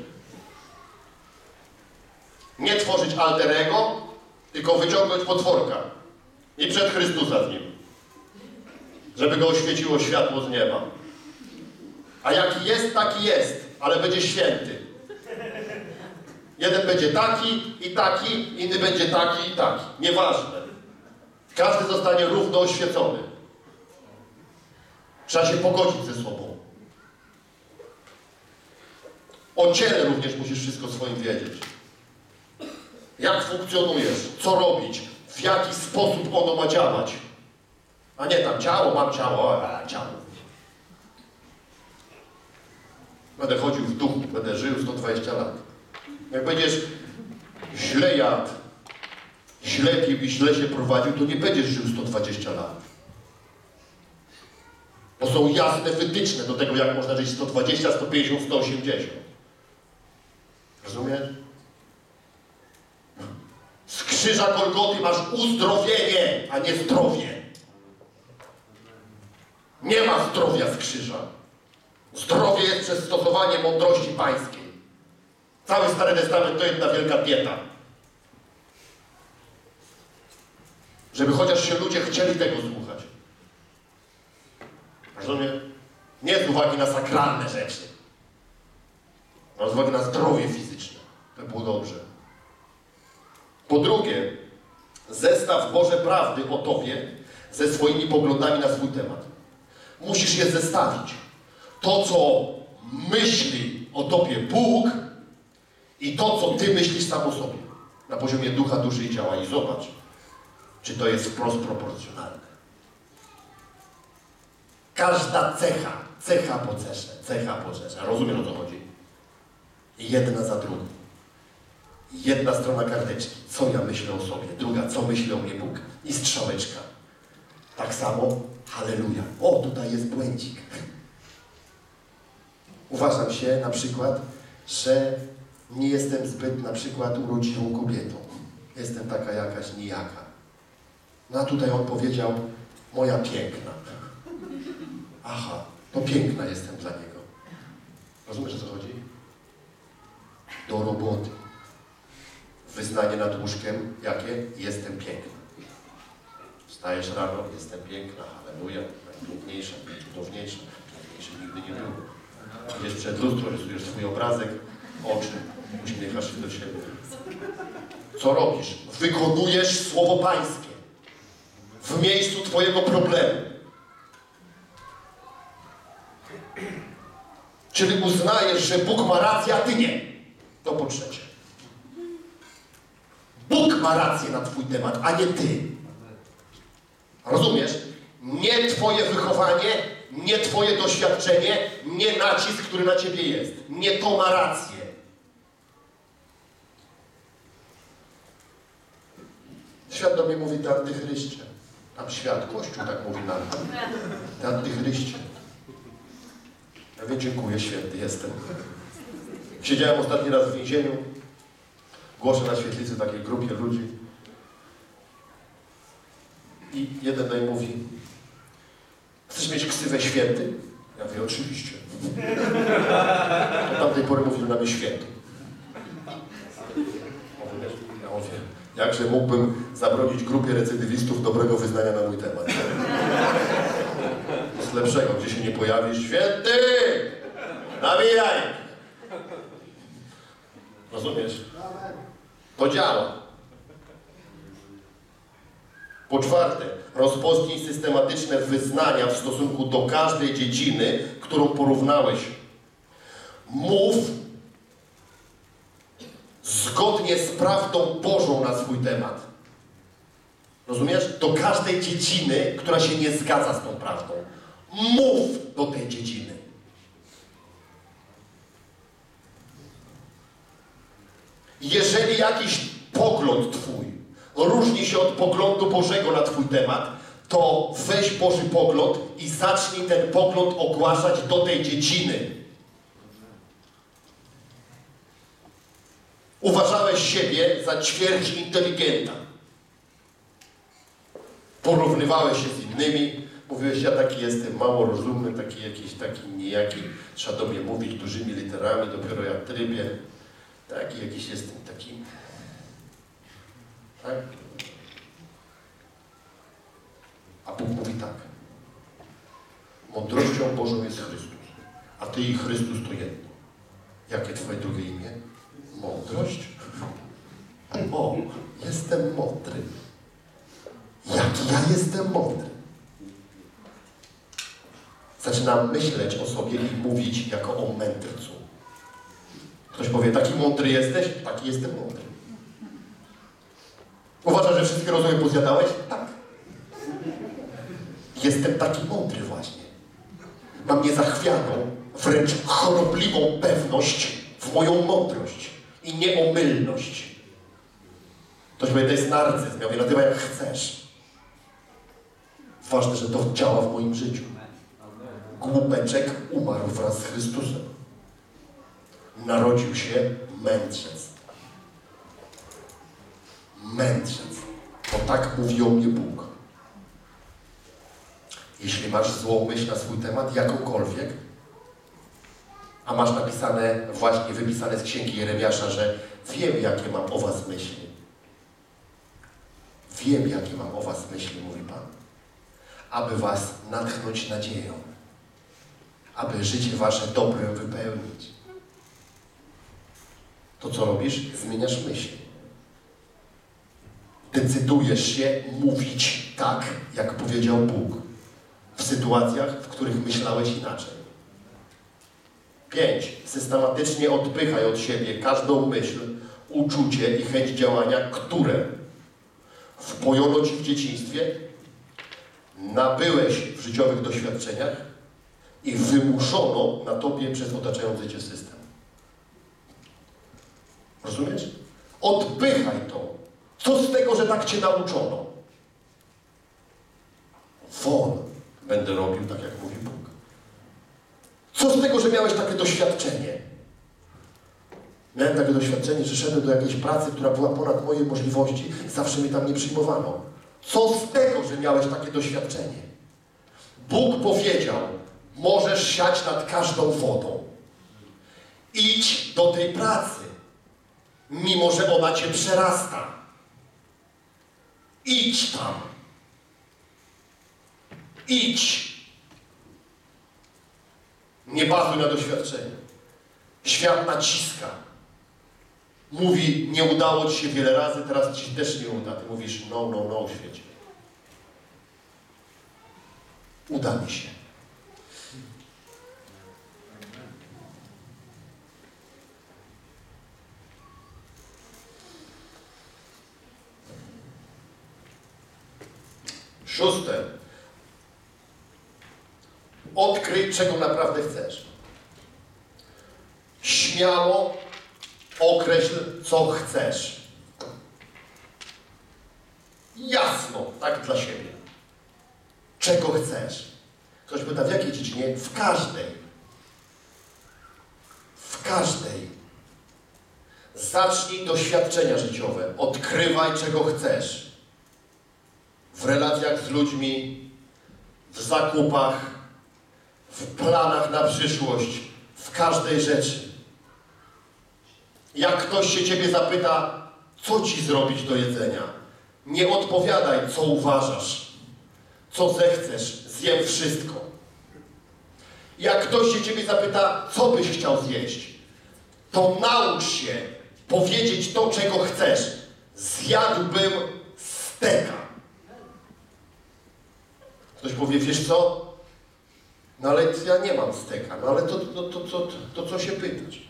Nie tworzyć alter ego, tylko wyciągnąć potworka. I przed Chrystusa z nim. Żeby go oświeciło światło z nieba. A jaki jest, taki jest, ale będzie święty. Jeden będzie taki i taki, inny będzie taki i taki. Nieważne. Każdy zostanie równo oświecony. Trzeba się pogodzić ze sobą. O ciele również musisz wszystko swoim wiedzieć. Jak funkcjonujesz, co robić, w jaki sposób ono ma działać. A nie tam ciało, mam ciało, ciało. Będę chodził w duchu, będę żył 120 lat. Jak będziesz źle jadł, źle pił i źle się prowadził, to nie będziesz żył 120 lat. Bo są jasne wytyczne do tego, jak można żyć 120, 150, 180. Rozumiesz? Z krzyża Golgoty masz uzdrowienie, a nie zdrowie. Nie ma zdrowia z krzyża. Zdrowie jest przez stosowanie mądrości pańskiej. Cały Stary Testament to jedna wielka dieta. Żeby chociaż się ludzie chcieli tego słuchać. Rozumiesz? Nie z uwagi na sakralne rzeczy. Ale z uwagi na zdrowie fizyczne. To było dobrze. Po drugie, zestaw Boże prawdy o Tobie ze swoimi poglądami na swój temat. Musisz je zestawić. To, co myśli o Tobie Bóg i to, co Ty myślisz sam o sobie. Na poziomie ducha, duszy i ciała. I zobacz, czy to jest wprost proporcjonalne. Każda cecha po cesze. Rozumiem, o co chodzi? Jedna za drugą. Jedna strona karteczki. Co ja myślę o sobie? Druga, co myśli o mnie Bóg? I strzałeczka. Tak samo, halleluja. O, tutaj jest błędzik. Uważam się na przykład, że nie jestem zbyt na przykład urodziwą kobietą. Jestem taka jakaś nijaka. No a tutaj on powiedział, moja piękna. Aha, to piękna jestem dla niego. Rozumiesz, o co chodzi? Do roboty. Wyznanie nad łóżkiem, jakie? Jestem piękna. Wstajesz rano, jestem piękna, halleluja, najpiękniejsza, najcudowniejsza, piękniejsza nigdy nie było. Idziesz przed lustro, rysujesz swój obrazek, oczy, uśmiechasz się do siebie. Co robisz? Wykonujesz Słowo Pańskie w miejscu Twojego problemu. Czyli uznajesz, że Bóg ma rację, a Ty nie. To po trzecie. Bóg ma rację na Twój temat, a nie Ty. Rozumiesz? Nie Twoje wychowanie, nie Twoje doświadczenie, nie nacisk, który na Ciebie jest. Nie to ma rację. Świat do mnie mówi, Ty antychryście. Tam świat, Kościół tak mówi nam. Ty antychryście. Ja wiem, dziękuję, święty jestem. Siedziałem ostatni raz w więzieniu. Głoszę na świetlicy takiej grupie ludzi. I jeden do niej mówi, chcesz mieć ksywę święty? Ja mówię, oczywiście. Od tamtej pory mówił na mnie święty. Ja mówię, jakże mógłbym zabronić grupie recydywistów dobrego wyznania na mój temat. Z lepszego, gdzie się nie pojawi, święty! Nawijaj! Rozumiesz? To działa. Po czwarte, rozpocznij systematyczne wyznania w stosunku do każdej dziedziny, którą porównałeś. Mów zgodnie z prawdą Bożą na swój temat. Rozumiesz? Do każdej dziedziny, która się nie zgadza z tą prawdą. Mów do tej dziedziny. Jeżeli jakiś pogląd Twój różni się od poglądu Bożego na Twój temat, to weź Boży pogląd i zacznij ten pogląd ogłaszać do tej dziedziny. Uważałeś siebie za ćwierć inteligenta. Porównywałeś się z innymi, mówiłeś, ja taki jestem mało rozumny, taki jakiś, taki nijaki, trzeba do mnie mówić dużymi literami, dopiero ja trybię. Taki jakiś jestem, taki. Tak? A Bóg mówi tak. Mądrością Bożą jest Chrystus, a Ty i Chrystus to jedno. Jakie Twoje drugie imię? Mądrość? O, jestem mądry. Jaki ja jestem mądry? Zaczynam myśleć o sobie i mówić jako o mędrcu. Ktoś powie, taki mądry jesteś? Taki jestem mądry. Uważasz, że wszystkie rozumy pozjadałeś? Tak. Jestem taki mądry właśnie. Mam niezachwianą, wręcz chorobliwą pewność w moją mądrość i nieomylność. Ktoś powie, to jest narcyzm. Ja mówię, nazywaj jak chcesz. Ważne, że to działa w moim życiu. Głupeczek umarł wraz z Chrystusem. Narodził się mędrzec. Mędrzec. Bo tak mówi o mnie Bóg. Jeśli masz złą myśl na swój temat, jakąkolwiek, a masz napisane, właśnie wypisane z księgi Jeremiasza, że wiem, jakie mam o was myśli. Wiem, jakie mam o was myśli, mówi Pan. Aby was natchnąć nadzieją. Aby życie wasze dobrem wypełnić. To co robisz? Zmieniasz myśli. Decydujesz się mówić tak, jak powiedział Bóg. W sytuacjach, w których myślałeś inaczej. 5. Systematycznie odpychaj od siebie każdą myśl, uczucie i chęć działania, które wpojono ci w dzieciństwie, nabyłeś w życiowych doświadczeniach i wymuszono na tobie przez otaczający cię system. Rozumiesz? Odpychaj to. Co z tego, że tak cię nauczono? Won będę robił tak, jak mówi Bóg. Co z tego, że miałeś takie doświadczenie? Miałem takie doświadczenie, że szedłem do jakiejś pracy, która była ponad moje możliwości. Zawsze mnie tam nie przyjmowano. Co z tego, że miałeś takie doświadczenie? Bóg powiedział, możesz siać nad każdą wodą. Idź do tej pracy, mimo że ona cię przerasta. Idź tam. Idź. Nie bazuj na doświadczeniu. Świat naciska. Mówi, nie udało ci się wiele razy, teraz ci też nie uda. Ty mówisz, no, świecie. Uda mi się. Szóste. Odkryj, czego naprawdę chcesz. Śmiało określ, co chcesz. Jasno, tak dla siebie. Czego chcesz. Ktoś pyta, w jakiej dziedzinie? W każdej. W każdej. Zacznij doświadczenia życiowe. Odkrywaj, czego chcesz. W relacjach z ludźmi, w zakupach, w planach na przyszłość, w każdej rzeczy. Jak ktoś się ciebie zapyta, co ci zrobić do jedzenia, nie odpowiadaj, co uważasz, co zechcesz, zjem wszystko. Jak ktoś się ciebie zapyta, co byś chciał zjeść, to naucz się powiedzieć to, czego chcesz. Zjadłbym steka. Ktoś powie, wiesz co? No ale ja nie mam steka. No ale to co się pytać?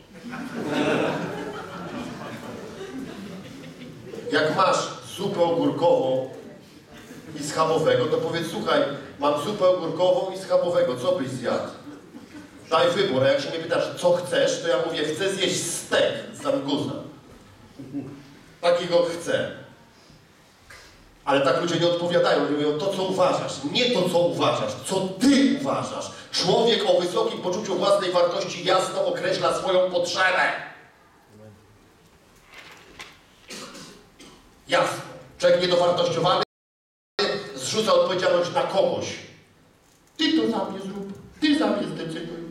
Jak masz zupę ogórkową i schabowego, to powiedz, słuchaj, mam zupę ogórkową i schabowego, co byś zjadł? Daj wybór, a jak się mnie pytasz, co chcesz, to ja mówię, chcę zjeść stek z angusa. Takiego chcę. Ale tak ludzie nie odpowiadają, oni mówią, to co uważasz, nie to co uważasz, co ty uważasz. Człowiek o wysokim poczuciu własnej wartości jasno określa swoją potrzebę. Jasno. Człowiek niedowartościowany zrzuca odpowiedzialność na kogoś. Ty to za mnie zrób, ty za mnie zdecyduj.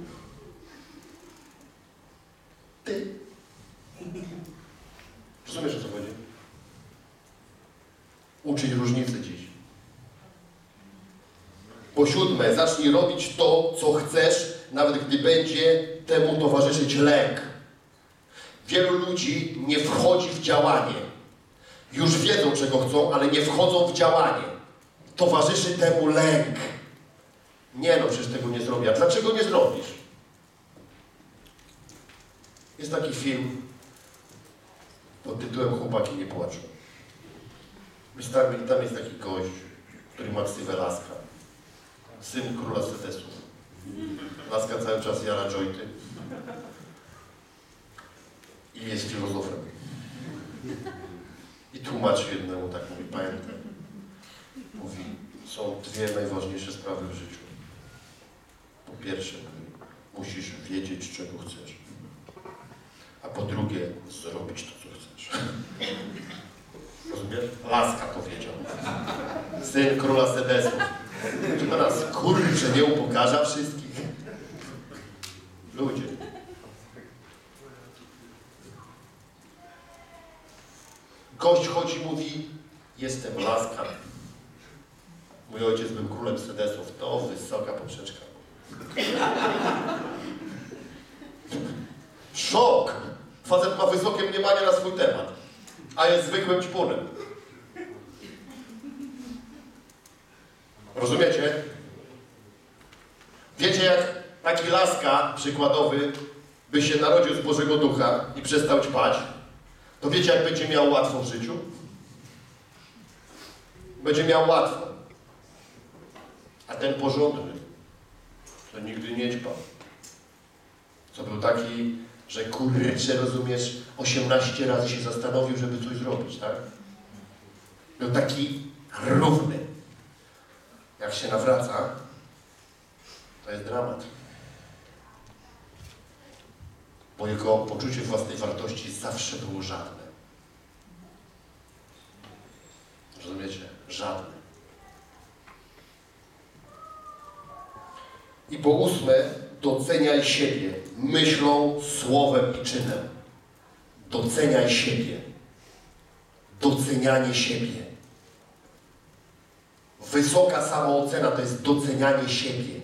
Ty. Rozumiesz, o co chodzi? Uczyć różnicy dziś. Po 7, zacznij robić to, co chcesz, nawet gdy będzie temu towarzyszyć lęk. Wielu ludzi nie wchodzi w działanie. Już wiedzą, czego chcą, ale nie wchodzą w działanie. Towarzyszy temu lęk. Nie no, przecież tego nie zrobię. A dlaczego nie zrobisz? Jest taki film pod tytułem Chłopaki nie płaczą. Tam jest taki gość, który ma ksywę Laska. Syn króla Sedesów. Laska cały czas jara jointy. I jest filozofem. I tłumaczy jednemu, tak mówi, pamiętam. Mówi, są dwie najważniejsze sprawy w życiu. Po pierwsze, musisz wiedzieć, czego chcesz. A po drugie, zrobić to, co chcesz. Rozumiesz? Laska powiedział. Syn króla Sedesów. Czy teraz, kurczę, nie upokarza wszystkich? Ludzie. Gość chodzi i mówi, jestem Laska. Mój ojciec był królem Sedesów. To wysoka poprzeczka. Szok! Facet ma wysokie mniemanie na swój temat, a jest zwykłym ćpunem. Rozumiecie? Wiecie, jak taki Laska przykładowy by się narodził z Bożego Ducha i przestał ćpać, to wiecie, jak będzie miał łatwo w życiu? Będzie miał łatwo. A ten porządny, to nigdy nie ćpał. Co był taki, że kurczę, rozumiesz, 18 razy się zastanowił, żeby coś zrobić, tak? Był taki równy. Jak się nawraca, to jest dramat. Bo jego poczucie własnej wartości zawsze było żadne. Rozumiecie? Żadne. I po ósme, doceniaj siebie myślą, słowem i czynem. Doceniaj siebie. Docenianie siebie. Wysoka samoocena to jest docenianie siebie.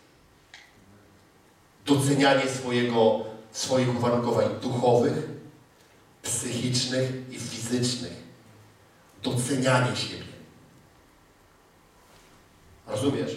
Docenianie swoich uwarunkowań duchowych, psychicznych i fizycznych. Docenianie siebie. Rozumiesz?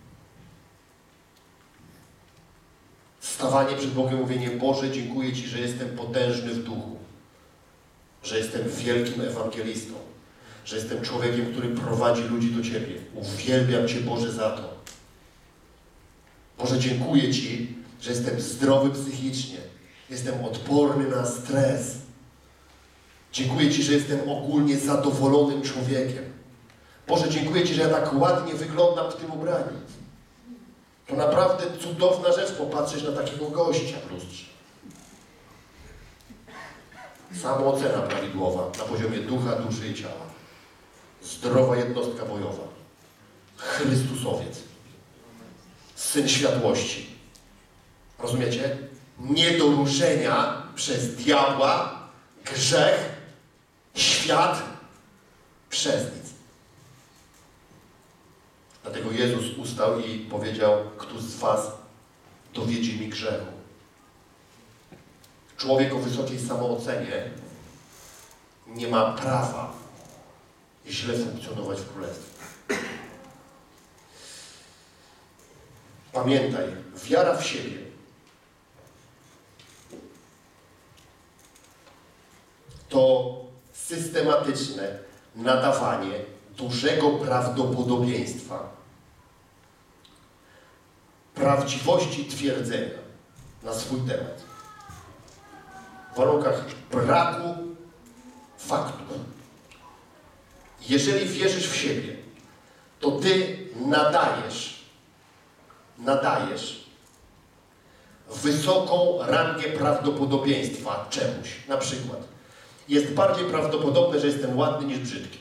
Stawanie przed Bogiem, mówienie, Boże, dziękuję Ci, że jestem potężny w duchu. Że jestem wielkim ewangelistą. Że jestem człowiekiem, który prowadzi ludzi do Ciebie. Uwielbiam Cię, Boże, za to. Boże, dziękuję Ci, że jestem zdrowy psychicznie. Jestem odporny na stres. Dziękuję Ci, że jestem ogólnie zadowolonym człowiekiem. Boże, dziękuję Ci, że ja tak ładnie wyglądam w tym ubraniu. To naprawdę cudowna rzecz popatrzeć na takiego gościa w lustrze. Samoocena prawidłowa na poziomie ducha, duszy i ciała. Zdrowa jednostka bojowa. Chrystusowiec. Syn światłości. Rozumiecie? Nie do ruszenia przez diabła, grzech, świat, przez nic. Dlatego Jezus ustał i powiedział, kto z was dowiedzie mi grzechu. Człowiek o wysokiej samoocenie nie ma prawa źle funkcjonować w Królestwie. Pamiętaj, wiara w siebie to systematyczne nadawanie dużego prawdopodobieństwa prawdziwości twierdzenia na swój temat w warunkach braku faktów. Jeżeli wierzysz w siebie, to ty nadajesz wysoką rangę prawdopodobieństwa czemuś. Na przykład jest bardziej prawdopodobne, że jestem ładny niż brzydki.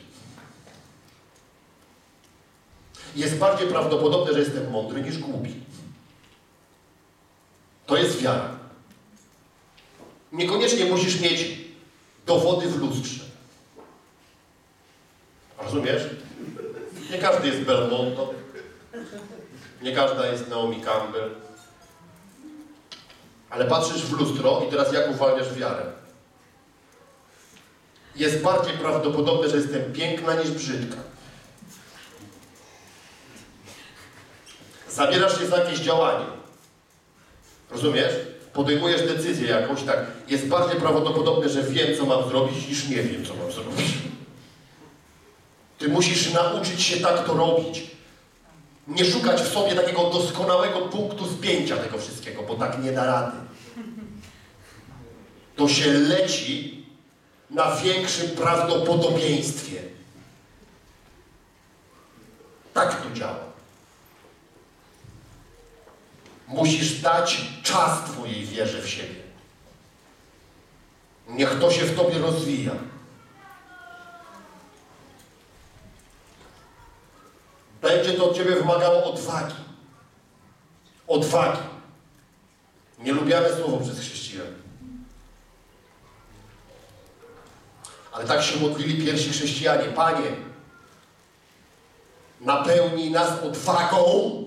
Jest bardziej prawdopodobne, że jestem mądry niż głupi. To jest wiara. Niekoniecznie musisz mieć dowody w lustrze. Rozumiesz? Nie każdy jest Belmondo. Nie każda jest Naomi Campbell. Ale patrzysz w lustro i teraz jak uwalniasz wiarę? jest bardziej prawdopodobne, że jestem piękna niż brzydka. Zabierasz się za jakieś działanie. Rozumiesz? Podejmujesz decyzję jakąś, tak. Jest bardziej prawdopodobne, że wiem, co mam zrobić, niż nie wiem, co mam zrobić. Ty musisz nauczyć się tak to robić. Nie szukać w sobie takiego doskonałego punktu spięcia tego wszystkiego, bo tak nie da rady. To się leci na większym prawdopodobieństwie. Tak to działa. Musisz dać czas twojej wierze w siebie. Niech to się w tobie rozwija. Będzie to od ciebie wymagało odwagi. Odwagi. Nielubiane słowo przez chrześcijan. Ale tak się modlili pierwsi chrześcijanie. Panie, napełnij nas odwagą,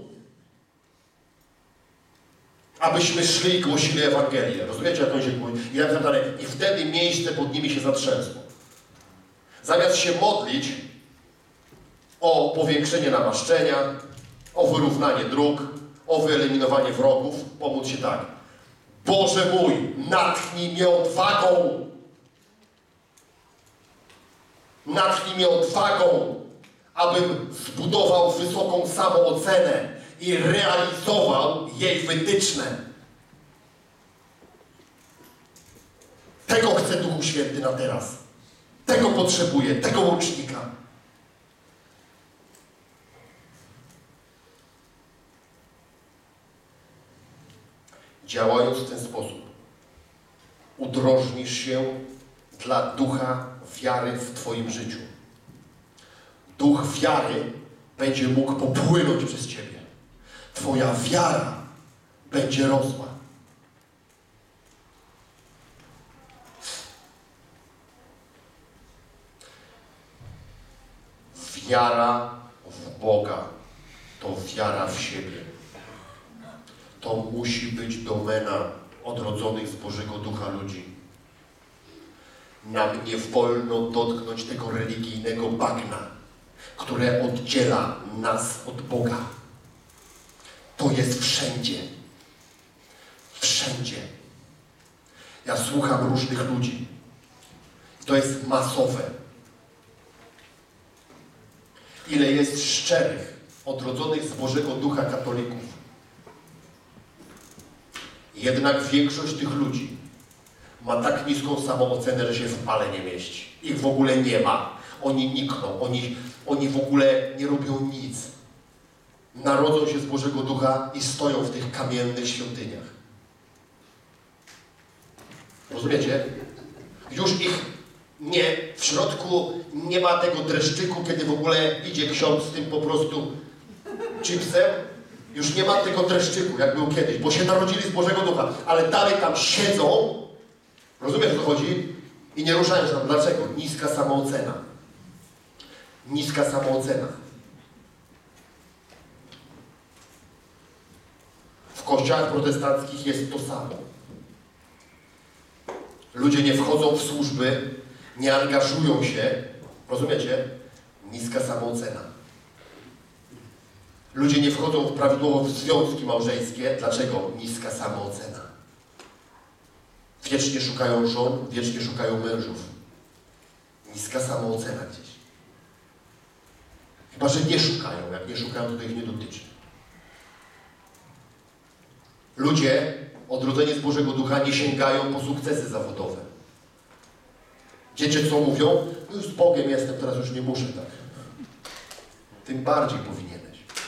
abyśmy szli i głosili Ewangelię. Rozumiecie, jak on się mówi? I wtedy miejsce pod nimi się zatrzęsło. Zamiast się modlić o powiększenie namaszczenia, o wyrównanie dróg, o wyeliminowanie wrogów, pomóc się tak. Boże mój, natchnij mnie odwagą. Natchnij mnie odwagą, abym zbudował wysoką samoocenę i realizował jej wytyczne. Tego chce Duchu Święty na teraz. Tego potrzebuję, tego łącznika. Działając w ten sposób, udrożnisz się dla ducha wiary w twoim życiu. Duch wiary będzie mógł popłynąć przez ciebie. Twoja wiara będzie rosła. Wiara w Boga to wiara w siebie. To musi być domena odrodzonych z Bożego Ducha ludzi. Nam nie wolno dotknąć tego religijnego bagna, które oddziela nas od Boga. To jest wszędzie. Wszędzie. Ja słucham różnych ludzi. To jest masowe. Ile jest szczerych, odrodzonych z Bożego Ducha katolików. Jednak większość tych ludzi ma tak niską samoocenę, że się w pale nie mieści. Ich w ogóle nie ma. Oni nikną. Oni w ogóle nie robią nic. Narodzą się z Bożego Ducha i stoją w tych kamiennych świątyniach. Rozumiecie? Już ich nie, w środku nie ma tego dreszczyku, kiedy w ogóle idzie ksiądz z tym po prostu chipsem. Już nie ma tego dreszczyku, jak był kiedyś, bo się narodzili z Bożego Ducha, ale dalej tam siedzą, rozumiesz, o co chodzi? I nie ruszają się tam. Dlaczego? Niska samoocena. Niska samoocena. W kościołach protestanckich jest to samo. Ludzie nie wchodzą w służby, nie angażują się, rozumiecie? Niska samoocena. Ludzie nie wchodzą prawidłowo w związki małżeńskie. Dlaczego? Niska samoocena. Wiecznie szukają żon, wiecznie szukają mężów. Niska samoocena gdzieś. Chyba że nie szukają. Jak nie szukają, to ich nie dotyczy. Ludzie, odrodzeni z Bożego Ducha, nie sięgają po sukcesy zawodowe. Wiecie, co mówią? No już z Bogiem jestem, teraz już nie muszę tak. Tym bardziej powinieneś.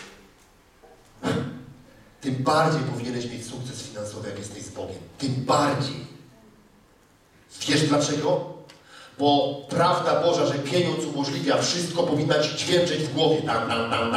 Tym bardziej powinieneś mieć sukces finansowy, jak jesteś z Bogiem. Tym bardziej. Wiesz dlaczego? Bo prawda Boża, że pieniądz umożliwia wszystko, powinna ci dźwięczeć w głowie. Tam.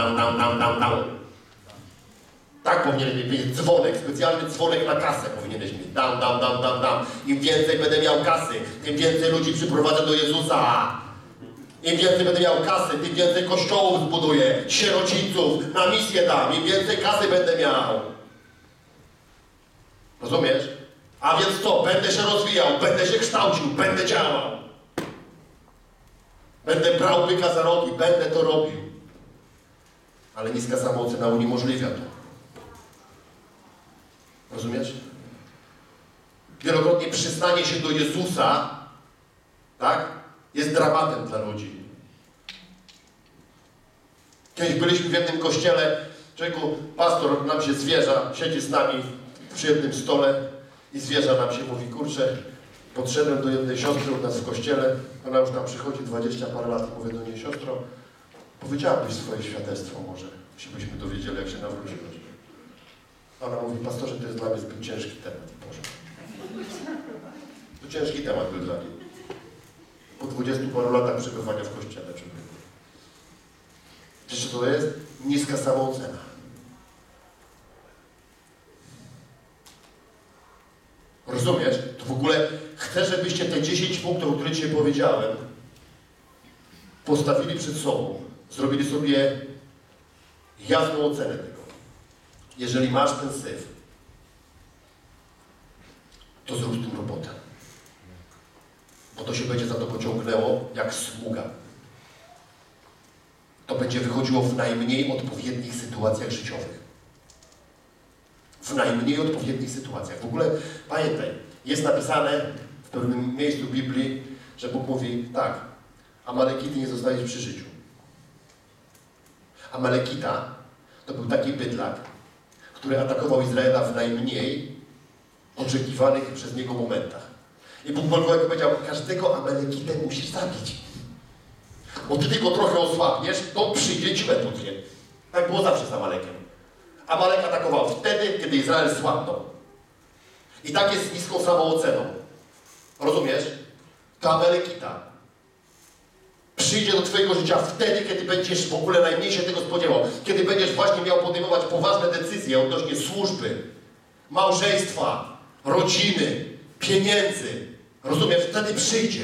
Tak powinieneś mieć dzwonek, specjalny dzwonek na kasę powinieneś mieć. Dam. Im więcej będę miał kasy, tym więcej ludzi przyprowadzę do Jezusa. Im więcej będę miał kasy, tym więcej kościołów zbuduję, sierocińców, na misję dam, im więcej kasy będę miał. Rozumiesz? A więc co? Będę się rozwijał, będę się kształcił, będę działał. Będę brał byka za rogi, będę to robił. Ale niska samoocena uniemożliwia to. Rozumiesz? Wielokrotnie przyznanie się do Jezusa, tak, jest dramatem dla ludzi. Kiedyś byliśmy w jednym kościele, człowieku, pastor nam się zwierza, siedzi z nami przy jednym stole i zwierza nam się, mówi, kurczę, podszedłem do jednej siostry u nas w kościele, ona już tam przychodzi 20 parę lat i mówię do niej, siostro, powiedziałabyś swoje świadectwo może, byśmy dowiedzieli, jak się nawróciłeś. Ona mówi, pastorze, to jest dla mnie zbyt ciężki temat. Boże. To ciężki temat był dla niej. Po 20 paru latach przebywania w kościele. Wiesz, co to jest? Niska samoocena. Rozumiesz? To w ogóle chcę, żebyście te 10 punktów, o których dzisiaj powiedziałem, postawili przed sobą. Zrobili sobie jasną ocenę tego. Jeżeli masz ten syf, to zrób z tym robotę. Bo to się będzie za tobą ciągnęło jak smuga. To będzie wychodziło w najmniej odpowiednich sytuacjach życiowych. W najmniej odpowiednich sytuacjach. W ogóle pamiętaj, jest napisane w pewnym miejscu Biblii, że Bóg mówi tak, Amalekity nie zostaniesz przy życiu. Amalekita to był taki bydlak, który atakował Izraela w najmniej oczekiwanych przez niego momentach. I Bóg powiedział, każdego Amalekitę musisz zabić. Bo ty tylko trochę osłabniesz, to przyjdzie ci metodnie. Tak było zawsze z Amalekiem. Amalek atakował wtedy, kiedy Izrael słabnął. I tak jest z niską samooceną. Rozumiesz? To Amalekita przyjdzie do twojego życia wtedy, kiedy będziesz w ogóle najmniej się tego spodziewał. Kiedy będziesz właśnie miał podejmować poważne decyzje odnośnie służby, małżeństwa, rodziny, pieniędzy. Rozumiesz? Wtedy przyjdzie.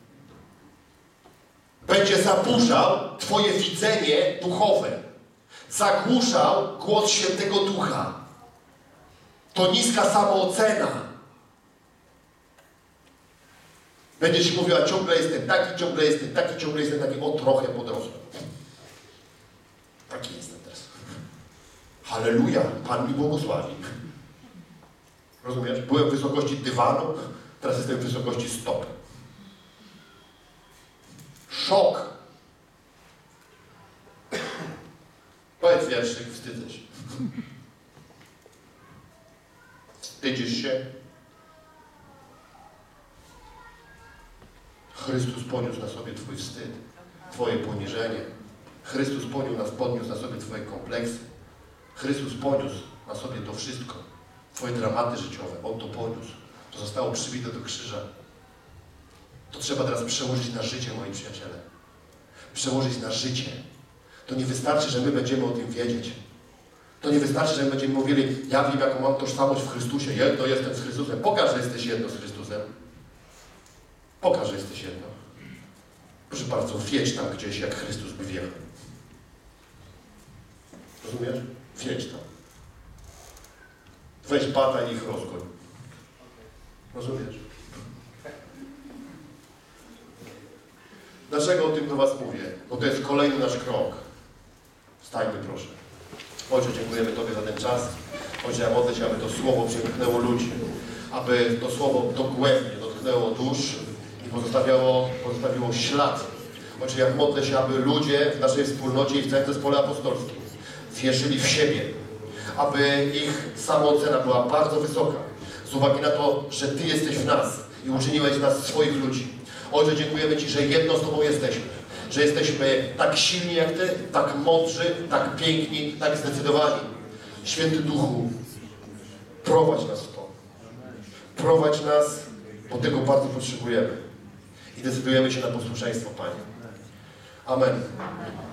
Będzie zaburzał twoje widzenie duchowe. Zagłuszał głos Świętego Ducha. To niska samoocena. Będzie ci mówiła, ciągle jestem taki, ciągle jestem taki, ciągle jestem taki. O, trochę podrosłem. Taki jestem teraz. Halleluja, Pan mi błogosławi. Rozumiesz? Byłem w wysokości dywanu, teraz jestem w wysokości stopy. Szok. Powiedz wierszyk, wstydzę się. Wstydzisz się? Chrystus poniósł na sobie twój wstyd, twoje poniżenie. Chrystus podniósł na sobie twoje kompleksy. Chrystus poniósł na sobie to wszystko. Twoje dramaty życiowe. On to poniósł. To zostało przybite do krzyża. To trzeba teraz przełożyć na życie, moi przyjaciele. Przełożyć na życie. To nie wystarczy, że my będziemy o tym wiedzieć. To nie wystarczy, że my będziemy mówili, ja wiem, jaką mam tożsamość w Chrystusie. Jedno jestem z Chrystusem. Pokaż, że jesteś jedno z Chrystusem. Pokaż, że jesteś jedno. Proszę bardzo, wjedź tam gdzieś, jak Chrystus by wjechał. Rozumiesz? Wjedź tam. Weź bata i ich rozgoń. Rozumiesz? Dlaczego o tym do was mówię? Bo to jest kolejny nasz krok. Wstańmy, proszę. Ojcze, dziękujemy Tobie za ten czas. Ojcze, ja modlę się, aby to słowo przepchnęło ludzi. Aby to słowo dogłębnie dotknęło dusz i pozostawiło ślad. Ojcze, ja modlę się, aby ludzie w naszej wspólnocie i w całym zespole apostolskim wierzyli w siebie. Aby ich samoocena była bardzo wysoka. Z uwagi na to, że Ty jesteś w nas i uczyniłeś z nas swoich ludzi. Ojcze, dziękujemy Ci, że jedno z Tobą jesteśmy. Że jesteśmy tak silni jak Ty, tak mądrzy, tak piękni, tak zdecydowani. Święty Duchu, prowadź nas w to. Prowadź nas, bo tego bardzo potrzebujemy. I decydujemy się na posłuszeństwo, Panie. Amen.